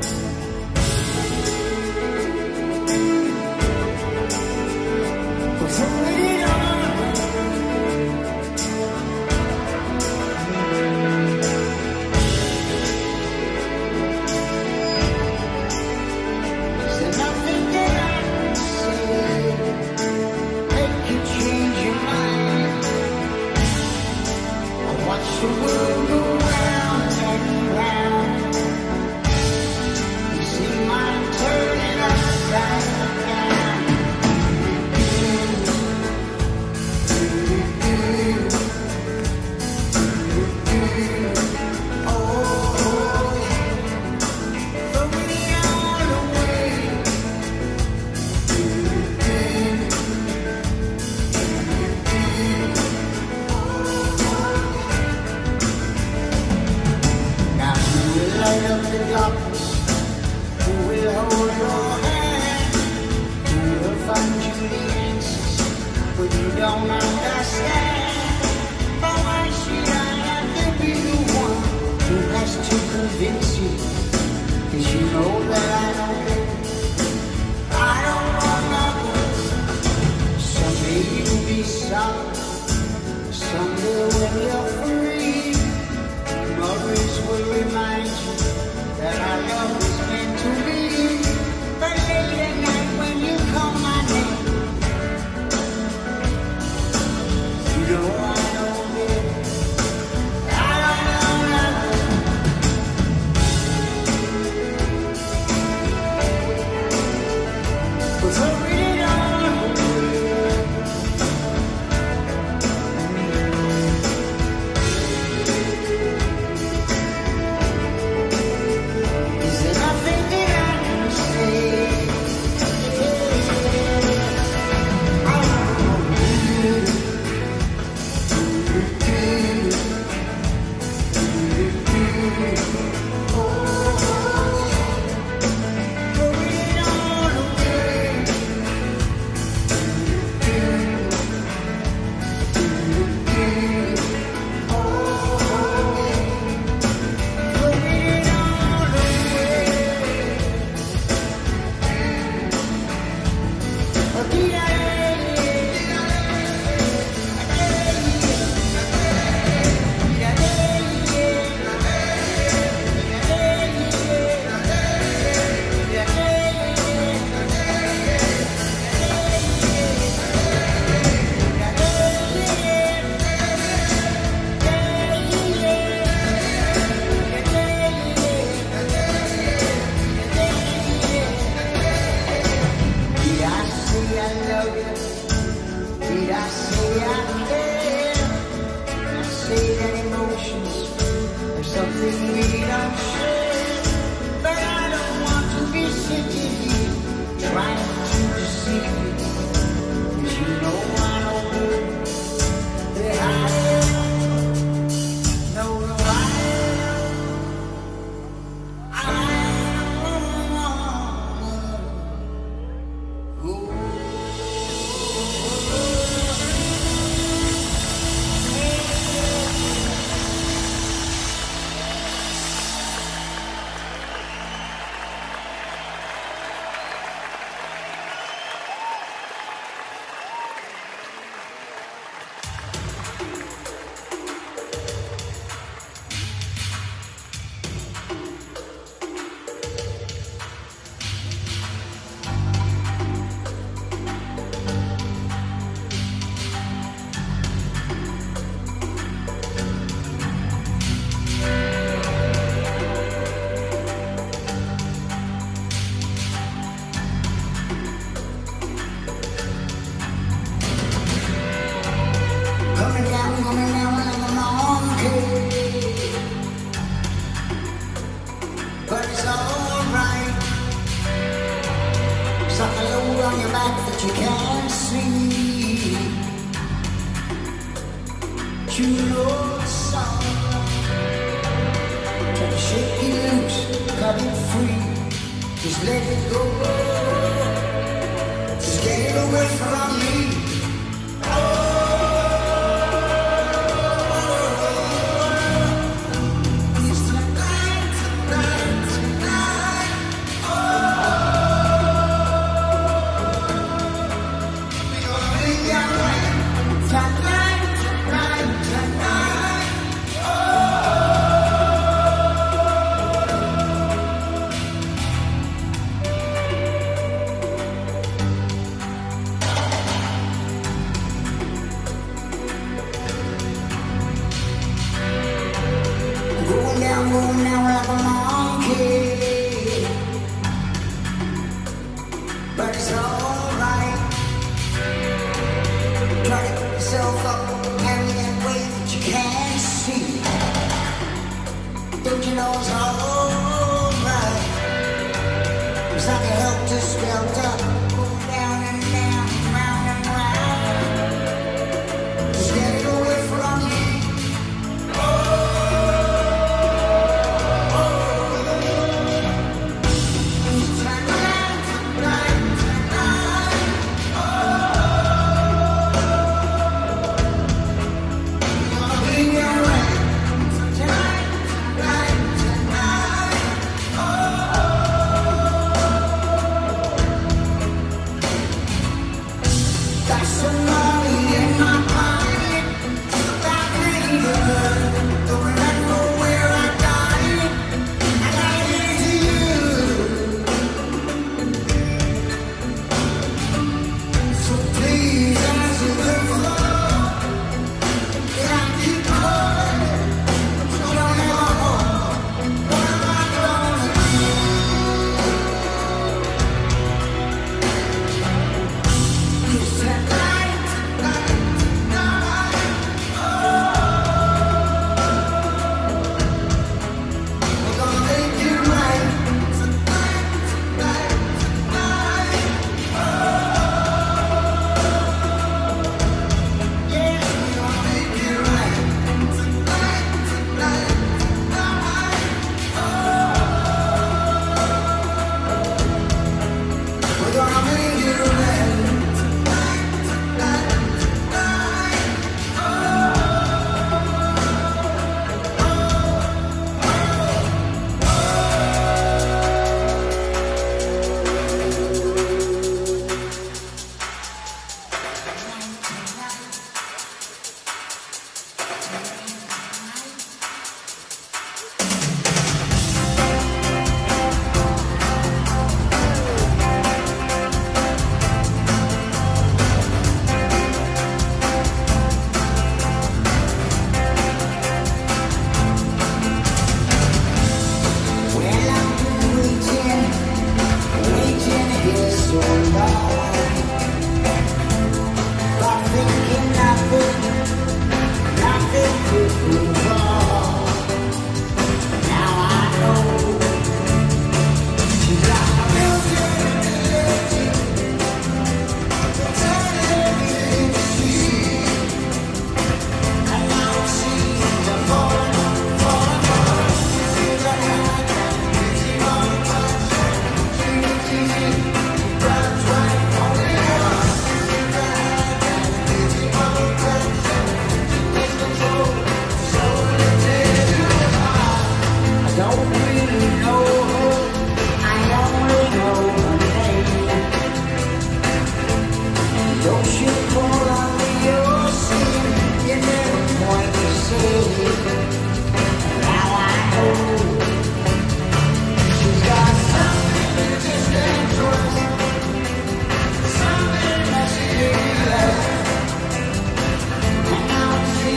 C: But for it all, is there nothing that I can say that could change your mind? I watch the world go round and round. You see mine turning upside down. Oh, throw me all away. Now who will light up the darkness? Who will hold your hand? Who will find you the answers when you don't understand? But why should I have to be the one who has to convince you? 'Cause you know that I know that I don't wanna go. Someday you'll be sorry. Someday when you're free, memories will remind you that our love is meant to be. But late at night when you call my name, you know I know that I don't wanna go. But for it all, is there nothing that I can say? Did I say I love you? Did I say I care? Did I say that emotions are something we don't share? But I don't want to be sitting here trying to deceive you. 'Cause you know I know that I know that I you can't see. You know the song. Try to shake it loose, cut it free. Just let it go. Just get it away from me.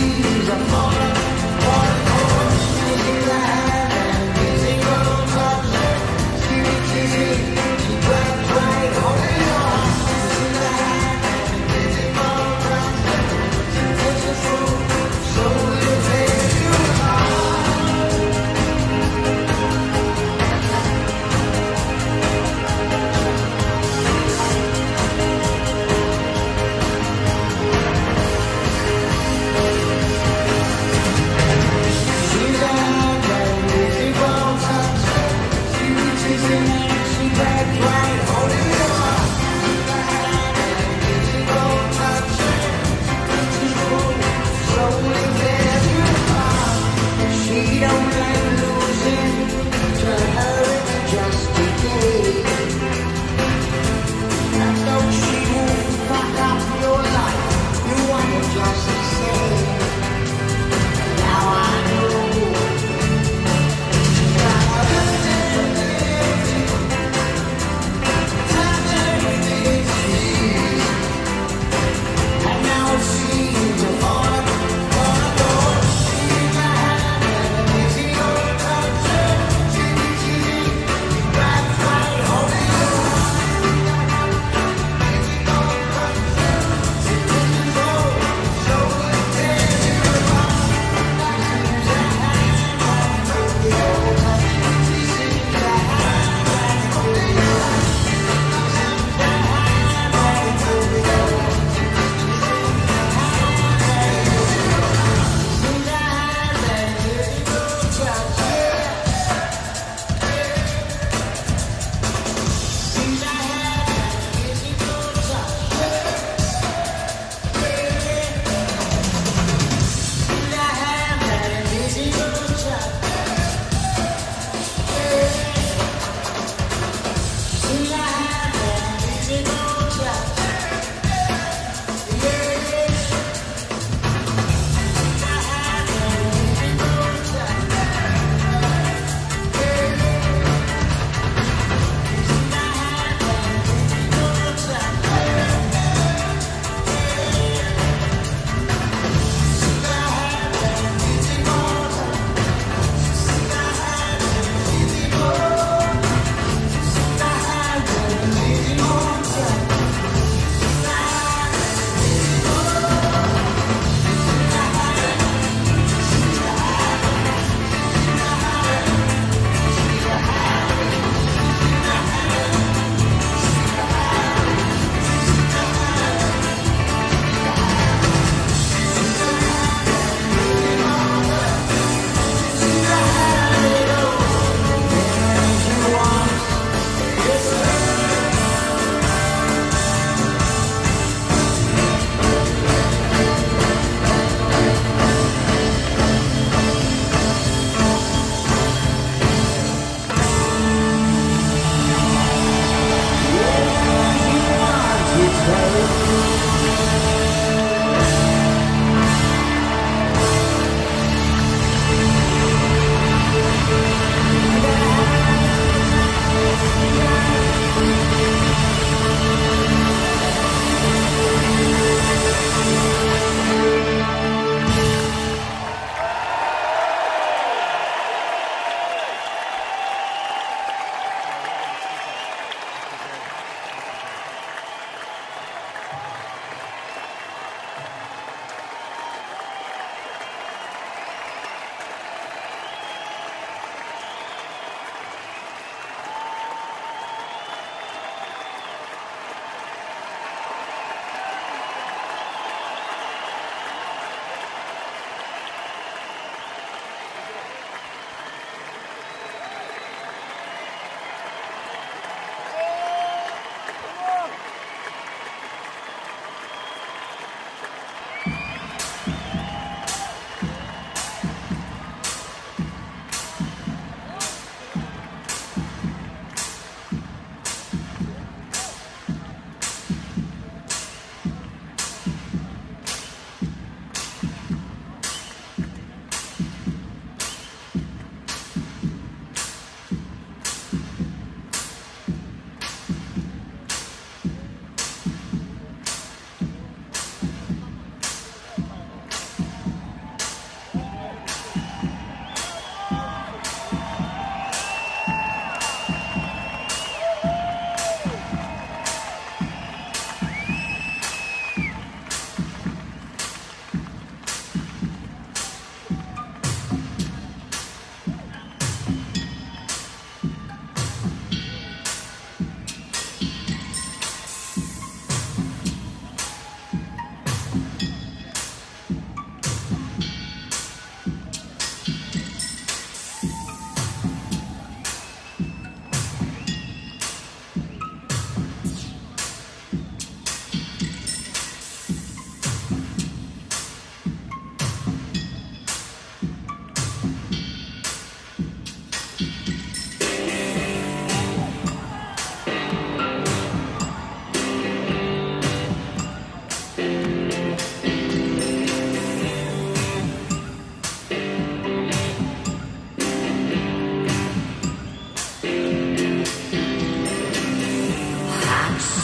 D: Falling, falling, falling,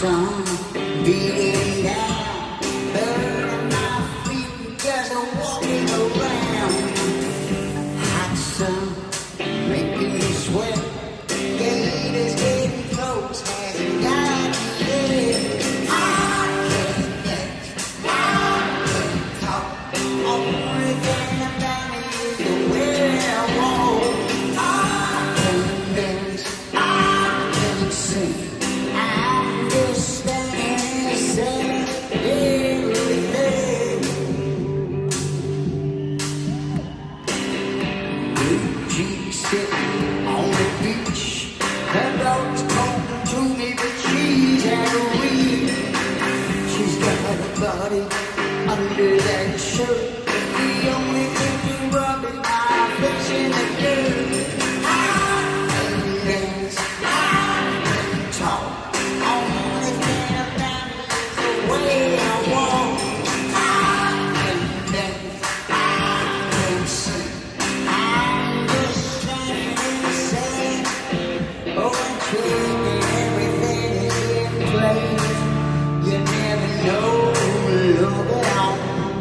C: sun beating down, burning my feet as I'm walking around. Hot sun making me sweat, gate is getting close, hasn't got me yet. I can't dance, I can't talk, only thing about me is the way I walk. I can't dance, I can't sing, I'm just standing and saying everything. Duchess sitting on the beach, her dog's talking to me, but she's out of reach. She's got a body under that shirt, the only thing rubbing my face in the dirt. I can dance, I can talk, only thing about me is the way I walk. I can dance, I can sing, I'm just standing and saying, oh, I'm changing, everything is in place. You never know, look it on.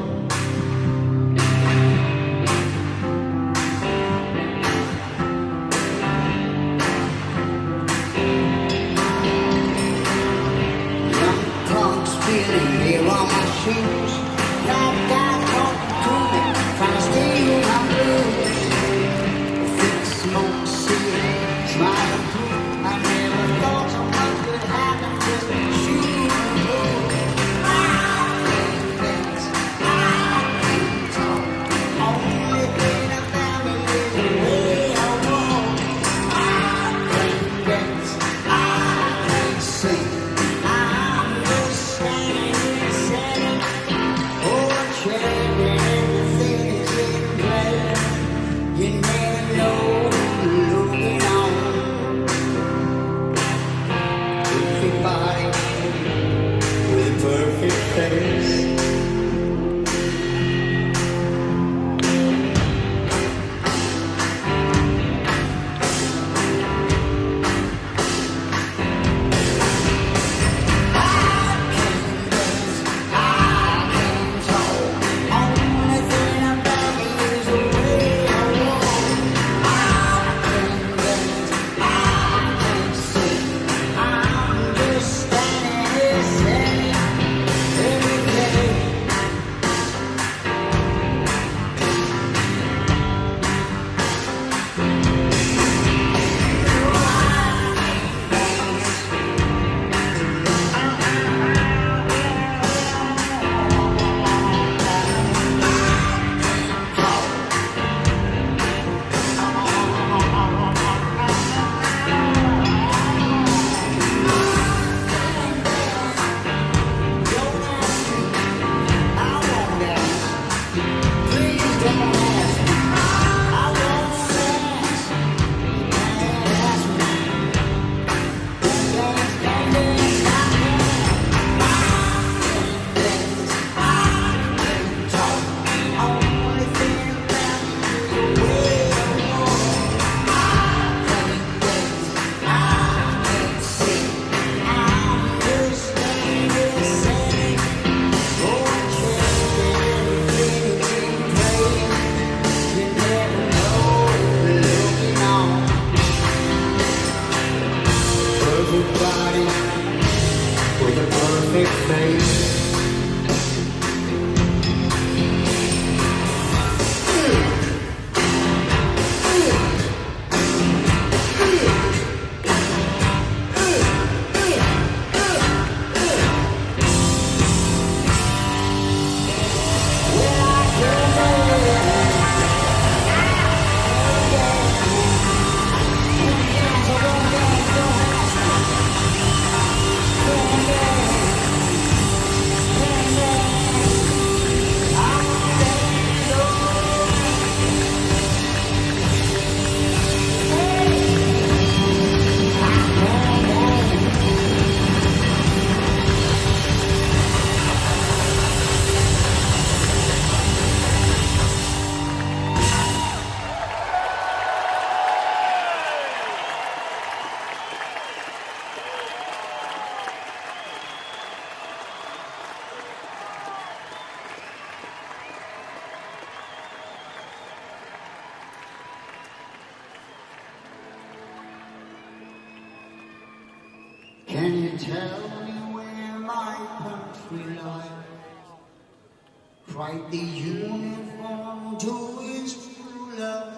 C: Young punks feeling here on my shoes. That guy talking to me, trying to steal my blues. Fix won't see it, smiling through. I never thought so much could happen, just shoot and move. I can dance, I can talk, only thing about me is the way I walk. I can dance, I can sing, I'm just standing and saying, oh, I'm changing, everything is in place. You never know, looking on. Everybody with a perfect face. Everybody with a perfect face. and tell me where my country lies. Cried the uniform to his true love.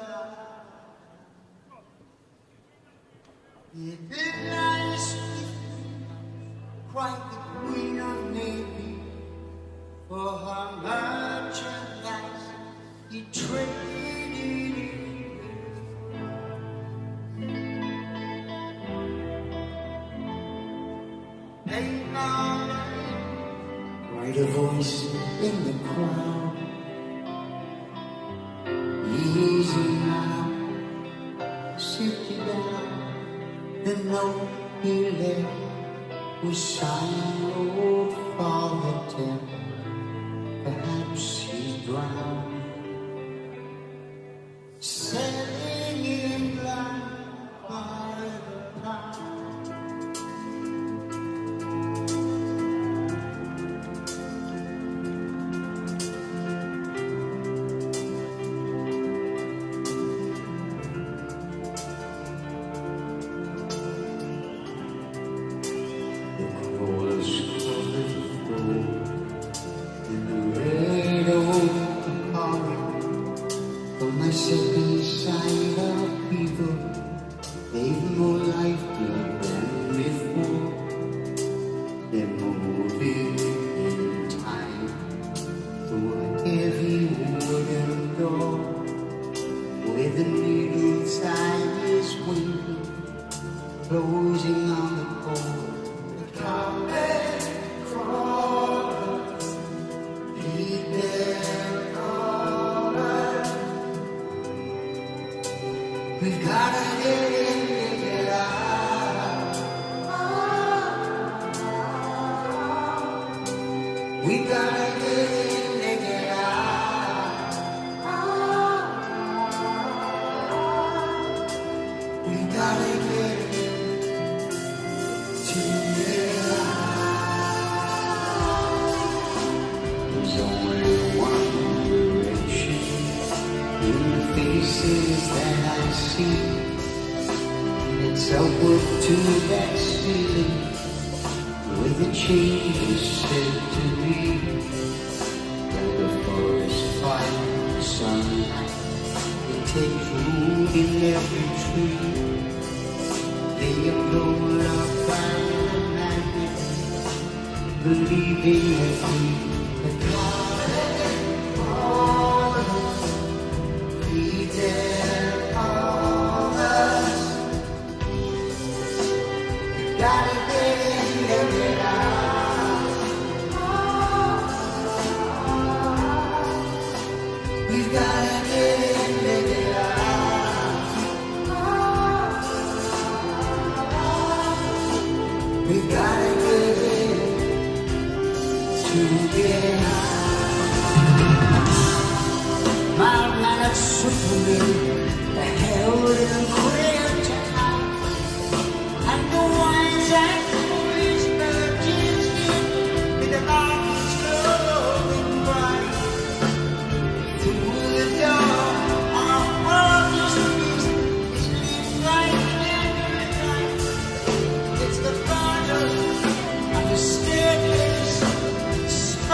C: It lies, cried the Queen of Navy, for her merchandise he traded it. Cried a voice in the crowd. Easy now, sit you down. The note he left was signed old Father Death. Perhaps he's drowned, selling England by the pound.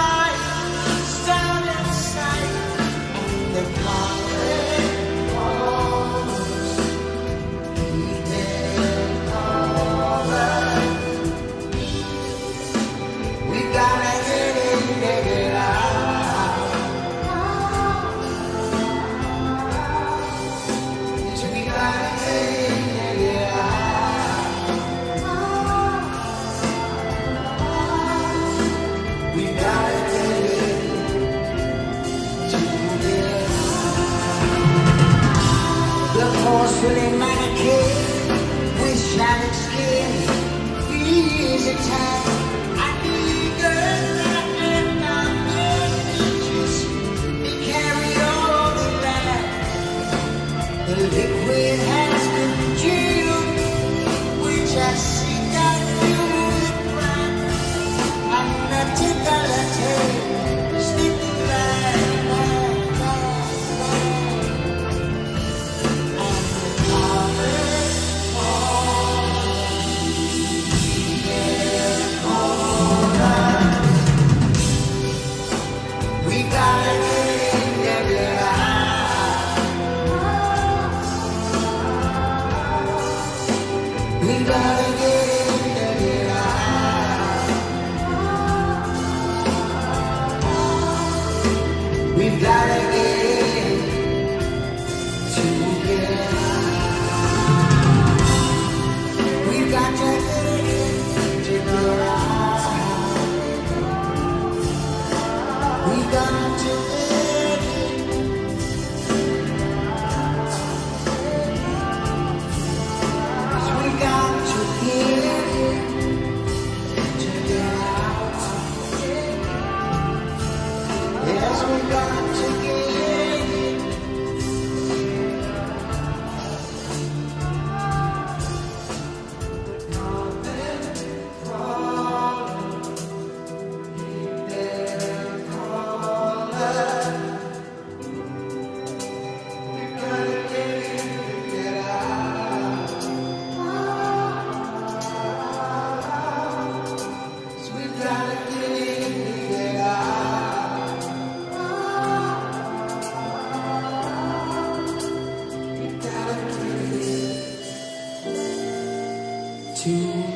C: The We gotta get it out. We've gotta get it together. We've got to get it together. We've got to get it. We got to get it together. Yes, we got to get it. Nothing wrong. Keep them calling. We gotta get it together. So we gotta get it together. We gotta get it together.